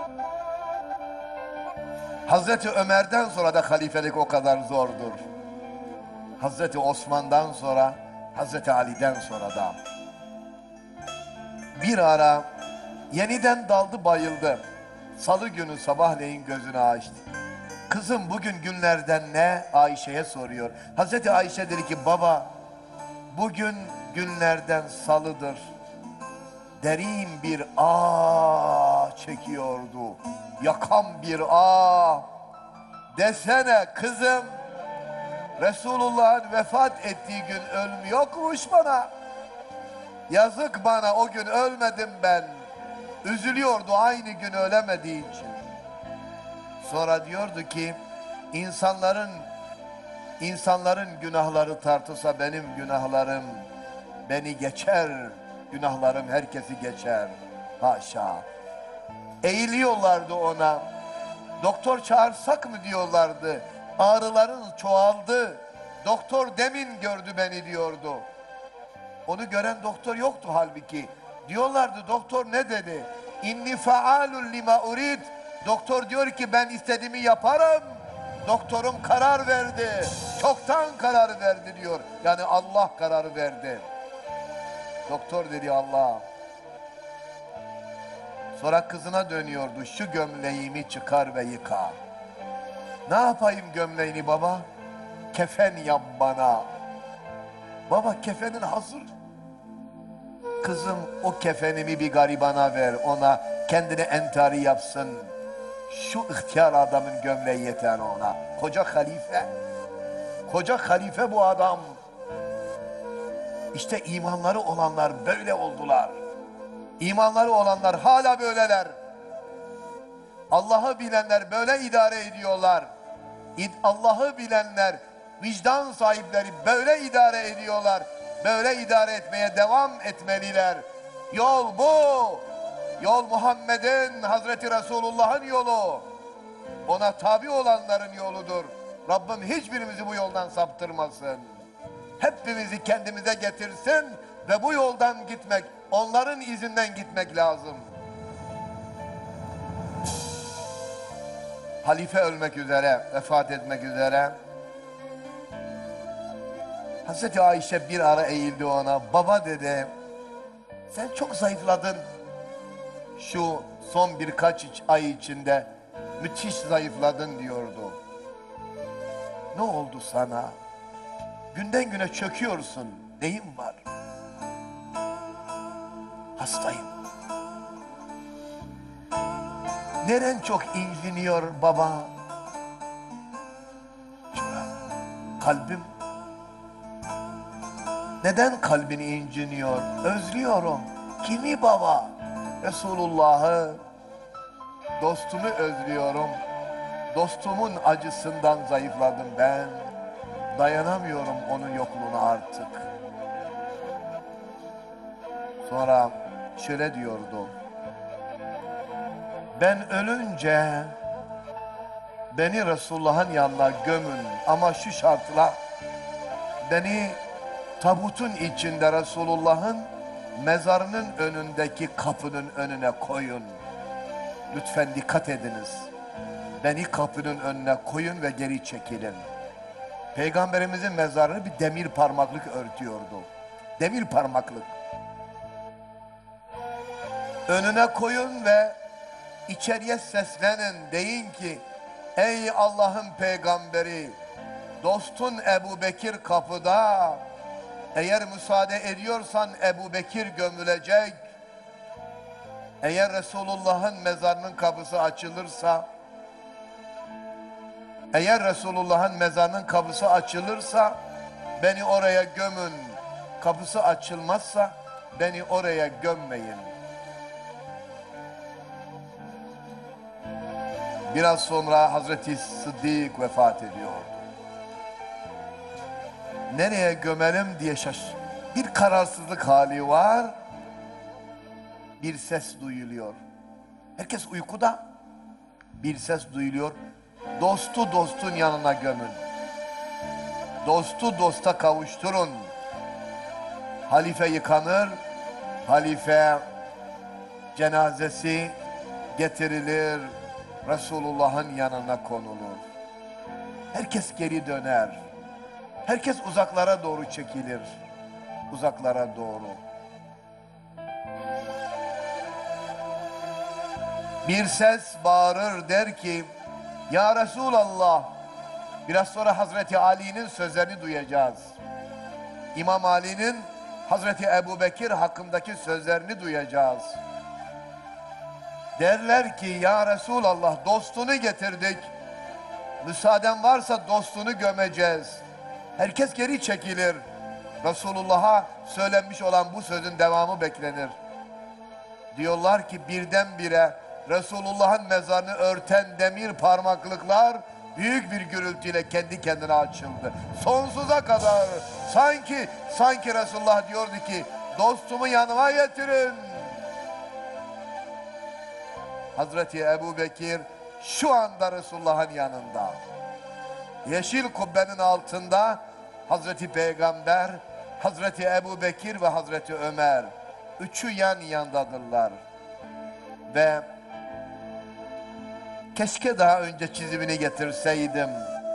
Hazreti Ömer'den sonra da halifelik o kadar zordur. Hazreti Osman'dan sonra, Hazreti Ali'den sonra da. Bir ara yeniden daldı bayıldı. Salı günü sabahleyin gözünü açtı. Kızım bugün günlerden ne? Ayşe'ye soruyor. Hazreti Ayşe dedi ki baba bugün günlerden salıdır. Derin bir ağ çekiyordu. Yakan bir ağ. Desene kızım Resulullah'ın vefat ettiği gün ölüm yokmuş bana. Yazık bana, o gün ölmedim ben. Üzülüyordu aynı gün ölemediği için. Sonra diyordu ki insanların günahları tartılsa benim günahlarım beni geçer. Günahlarım herkesi geçer. Haşa. Eğiliyorlardı ona. Doktor çağırsak mı diyorlardı. Ağrıların çoğaldı. Doktor demin gördü beni diyordu. Onu gören doktor yoktu halbuki. Diyorlardı doktor ne dedi? İnni faalun lima urid. Doktor diyor ki ben istediğimi yaparım. Doktorum karar verdi. Çoktan karar verdi diyor. Yani Allah kararı verdi. Doktor dedi Allah. Sonra kızına dönüyordu. Şu gömleğimi çıkar ve yıka. Ne yapayım gömleğini baba? Kefen yap bana. Baba kefenin hazır. Kızım o kefenimi bir garibana ver. Ona kendine entari yapsın. Şu ihtiyar adamın gömleği yeter ona. Koca halife. Koca halife bu adam. İşte imanları olanlar böyle oldular. İmanları olanlar hala böyleler. Allah'ı bilenler böyle idare ediyorlar. Allah'ı bilenler, vicdan sahipleri böyle idare ediyorlar. Böyle idare etmeye devam etmeliler. Yol bu. Yol Muhammed'in, Hazreti Resulullah'ın yolu. Ona tabi olanların yoludur. Rabbim hiçbirimizi bu yoldan saptırmasın. Hepimizi kendimize getirsin ve bu yoldan gitmek, onların izinden gitmek lazım. Halife ölmek üzere, vefat etmek üzere. Hazreti Ayşe bir ara eğildi ona. Baba dedi, sen çok zayıfladın. Şu son birkaç ay içinde müthiş zayıfladın diyordu. Ne oldu sana? Günden güne çöküyorsun. Neyin var? Hastayım. Neren çok inciniyor baba? Kalbim. Neden kalbin inciniyor? Özlüyorum. Kimi baba? Resulullah'ı. Dostumu özlüyorum. Dostumun acısından zayıfladım ben. Dayanamıyorum onun yokluğuna artık. Sonra şöyle diyordu. Ben ölünce beni Resulullah'ın yanına gömün ama şu şartla beni tabutun içinde Resulullah'ın mezarının önündeki kapının önüne koyun. Lütfen dikkat ediniz. Beni kapının önüne koyun ve geri çekilin. Peygamberimizin mezarını bir demir parmaklık örtüyordu. Demir parmaklık. Önüne koyun ve içeriye seslenin. Deyin ki ey Allah'ın peygamberi, dostun Ebu Bekir kapıda. Eğer müsaade ediyorsan Ebu Bekir gömülecek. Eğer Resulullah'ın mezarının kapısı açılırsa, eğer Resulullah'ın mezarının kapısı açılırsa beni oraya gömün. Kapısı açılmazsa beni oraya gömmeyin. Biraz sonra Hazreti Sıddık vefat ediyor. Nereye gömelim diye Bir kararsızlık hali var. Bir ses duyuluyor. Herkes uykuda. Bir ses duyuluyor. Dostu dostun yanına gömün. Dostu dosta kavuşturun. Halife yıkanır. Halife cenazesi getirilir. Resulullah'ın yanına konulur. Herkes geri döner. Herkes uzaklara doğru çekilir. Uzaklara doğru. Bir ses bağırır, der ki, ya Resulallah. Biraz sonra Hazreti Ali'nin sözlerini duyacağız. İmam Ali'nin Hazreti Ebubekir hakkındaki sözlerini duyacağız. Derler ki, ya Resulallah, dostunu getirdik. Müsaaden varsa dostunu gömeceğiz. Herkes geri çekilir. Resulullah'a söylenmiş olan bu sözün devamı beklenir. Diyorlar ki birdenbire Resulullah'ın mezarını örten demir parmaklıklar büyük bir gürültüyle kendi kendine açıldı. Sonsuza kadar sanki Resulullah diyordu ki dostumu yanıma getirin. Hazreti Ebubekir şu anda Resulullah'ın yanında. Yeşil kubbenin altında Hazreti Peygamber, Hazreti Ebubekir ve Hazreti Ömer. Üçü yan yandadırlar. Ve keşke daha önce çizimini getirseydim.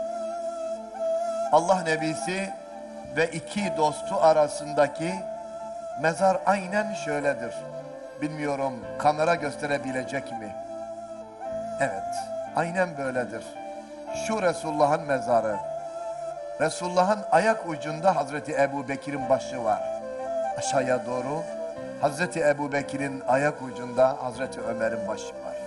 Allah Nebisi ve iki dostu arasındaki mezar aynen şöyledir. Bilmiyorum kamera gösterebilecek mi? Evet, aynen böyledir. Şu Resulullah'ın mezarı. Resulullah'ın ayak ucunda Hazreti Ebubekir'in başı var. Aşağıya doğru Hazreti Ebubekir'in ayak ucunda Hazreti Ömer'in başı var.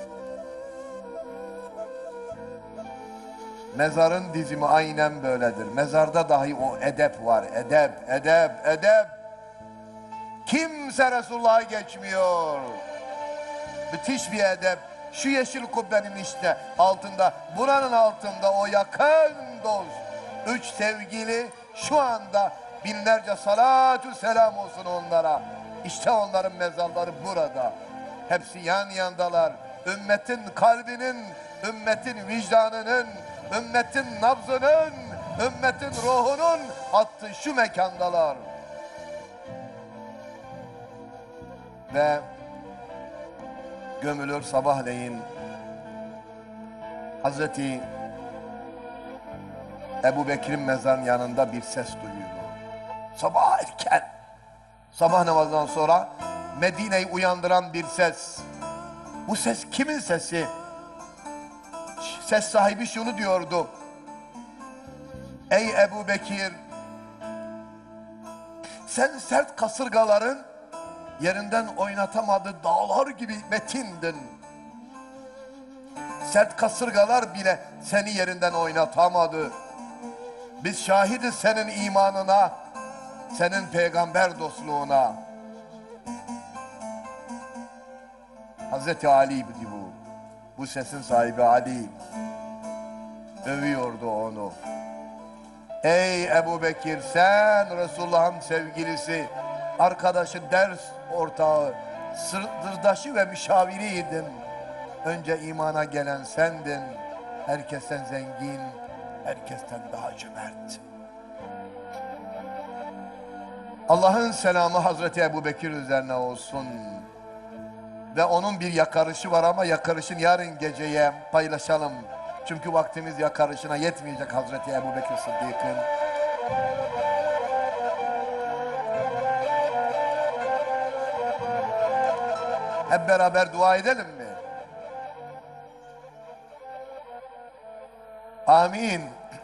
Mezarın dizimi aynen böyledir. Mezarda dahi o edep var. Edep, edep, edep. Kimse Resulullah'a geçmiyor. Müthiş bir edep. Şu yeşil kubbenin işte altında, buranın altında o yakın dost. Üç sevgili şu anda binlerce salatü selam olsun onlara. İşte onların mezarları burada. Hepsi yan yandalar. Ümmetin kalbinin, ümmetin vicdanının, ümmetin nabzının, ümmetin ruhunun attığı şu mekandalar. Ve gömülür sabahleyin Hazreti Ebubekir'in mezarının yanında bir ses duyuyor. Sabah erken, sabah namazından sonra Medine'yi uyandıran bir ses. Bu ses kimin sesi? Ses sahibi şunu diyordu. Ey Ebubekir, sen sert kasırgaların yerinden oynatamadığı dağlar gibi metindin. Sert kasırgalar bile seni yerinden oynatamadı. Biz şahidiz senin imanına, senin peygamber dostluğuna. Hazreti Ali bu. Bu sesin sahibi Ali. Övüyordu onu. Ey Ebubekir, sen Resulullah'ın sevgilisi, arkadaşı, ders ortağı, sırdaşı ve müşaviriydin. Önce imana gelen sendin. Herkesten zengin, herkesten daha cömert. Allah'ın selamı Hazreti Ebubekir üzerine olsun. Ve onun bir yakarışı var ama yakarışın yarın geceye paylaşalım. Çünkü vaktimiz yakarışına yetmeyecek Hazreti Ebubekir Sıddık'ın. Hep beraber dua edelim mi? Amin.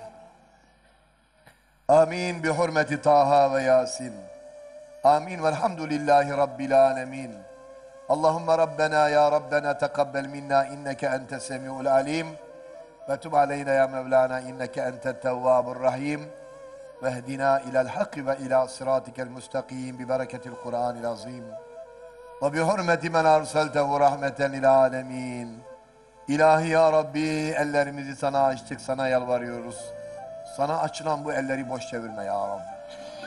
Amin bi hurmeti Taha ve Yasin. Amin velhamdülillahi rabbil alemin. Allahümme Rabbena ya Rabbena tekabbel minna inneke ente semi'ul alim. Ve tub aleyna ya Mevlana inneke ente tevvabur rahim. Ve ehdina ilal hakkı ve ila sıratikel müstakim bi bereketil Kur'anil azim. Ve bi hurmeti men arseltehu rahmeten lil alemin. İlahi ya Rabbi, ellerimizi sana açtık, sana yalvarıyoruz. Sana açılan bu elleri boş çevirme ya Rabbi.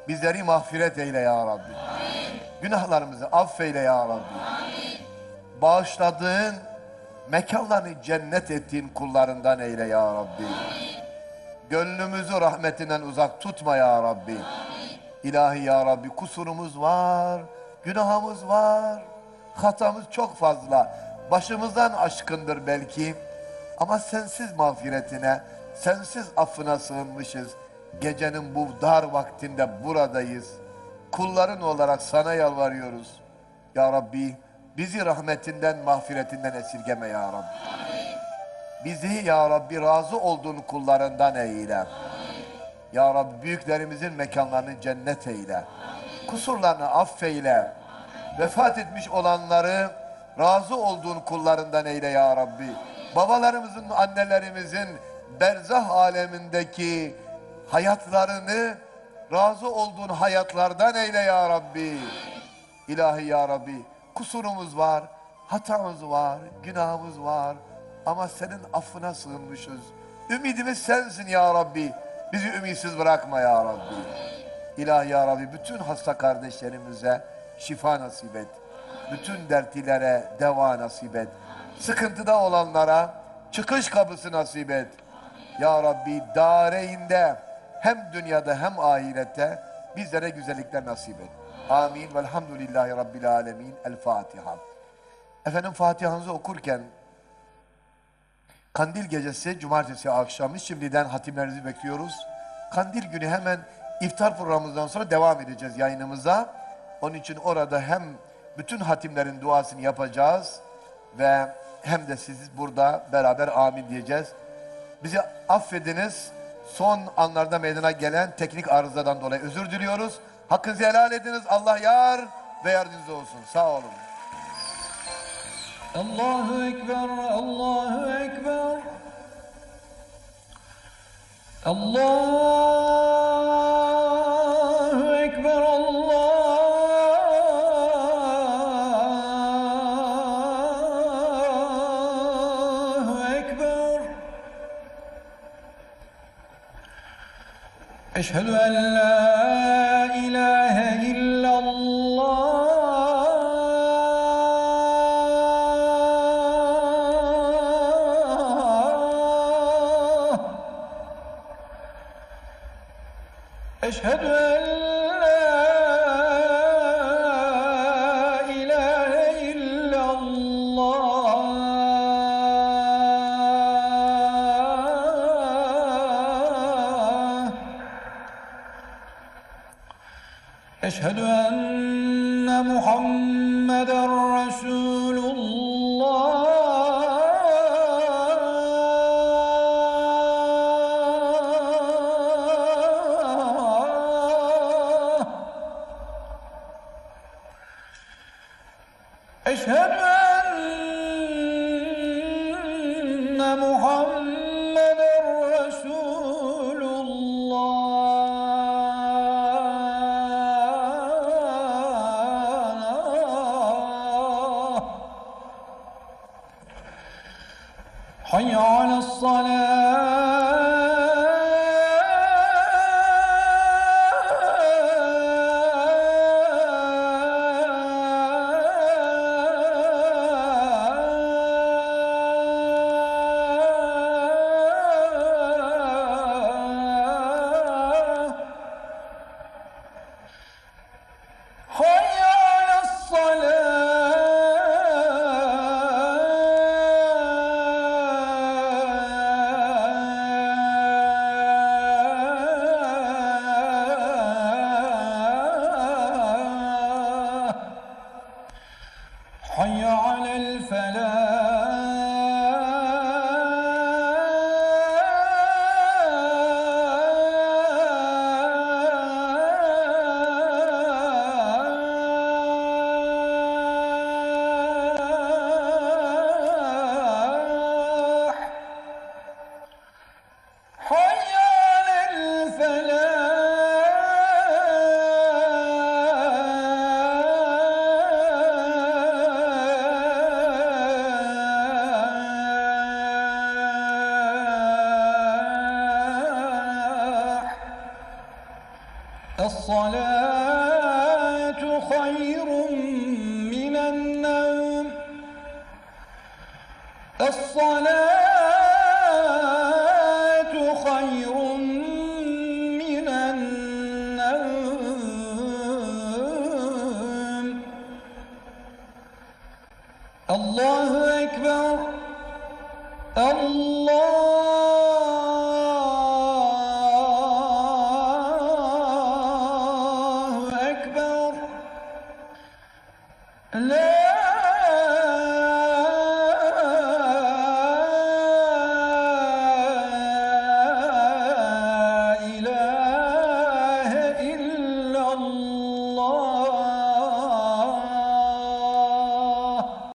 Bizleri mağfiret eyle ya Rabbi. Günahlarımızı affeyle ya Rabbi. Bağışladığın, mekanlarını cennet ettiğin kullarından eyle ya Rabbi. Gönlümüzü rahmetinden uzak tutma ya Rabbi. İlahi ya Rabbi, kusurumuz var, günahımız var, hatamız çok fazla. Başımızdan aşkındır belki ama sensiz mağfiretine, sensiz affına sığınmışız. Gecenin bu dar vaktinde buradayız. Kulların olarak sana yalvarıyoruz. Ya Rabbi, bizi rahmetinden, mağfiretinden esirgeme ya Rabbi. Bizi ya Rabbi razı olduğun kullarından eyle. Ya Rabbi, büyüklerimizin mekanlarını cennet eyle. Kusurlarını affeyle. Vefat etmiş olanları razı olduğun kullarından eyle ya Rabbi. Babalarımızın, annelerimizin berzah alemindeki hayatlarını razı olduğun hayatlardan eyle ya Rabbi. İlahi ya Rabbi, kusurumuz var, hatamız var, günahımız var ama senin affına sığınmışız. Ümidimiz sensin ya Rabbi. Bizi ümitsiz bırakma ya Rabbi. İlahi ya Rabbi, bütün hasta kardeşlerimize şifa nasip et. Bütün dertlilere deva nasip et. Sıkıntıda olanlara çıkış kapısı nasip et. Ya Rabbi, dareyinde hem dünyada hem ahirette bizlere güzellikler nasip et. Amin. Velhamdülillahi Rabbil alemin. El Fatiha. Efendim, Fatiha'nızı okurken Kandil gecesi cumartesi akşamı şimdiden hatimlerinizi bekliyoruz. Kandil günü hemen iftar programımızdan sonra devam edeceğiz yayınımıza. Onun için orada hem bütün hatimlerin duasını yapacağız ve hem de siz burada beraber amin diyeceğiz. Bizi affediniz. Son anlarda meydana gelen teknik arızadan dolayı özür diliyoruz. Hakkınızı helal ediniz. Allah yar ve yardımcınız olsun. Sağ olun.
Allahu Ekber, Allahu Ekber. Allahu Ekber, Allahu Ekber. Eşhedü en la ilahe illallah. Eşhedü en la ilahe illallah. Eşhedü enne Muhammeden Resulullah. Eşhedü enne Muhammeden Resulullah. Hayya alas-salah. الصلاة خير من النوم الصلاة خير من النوم الله أكبر الله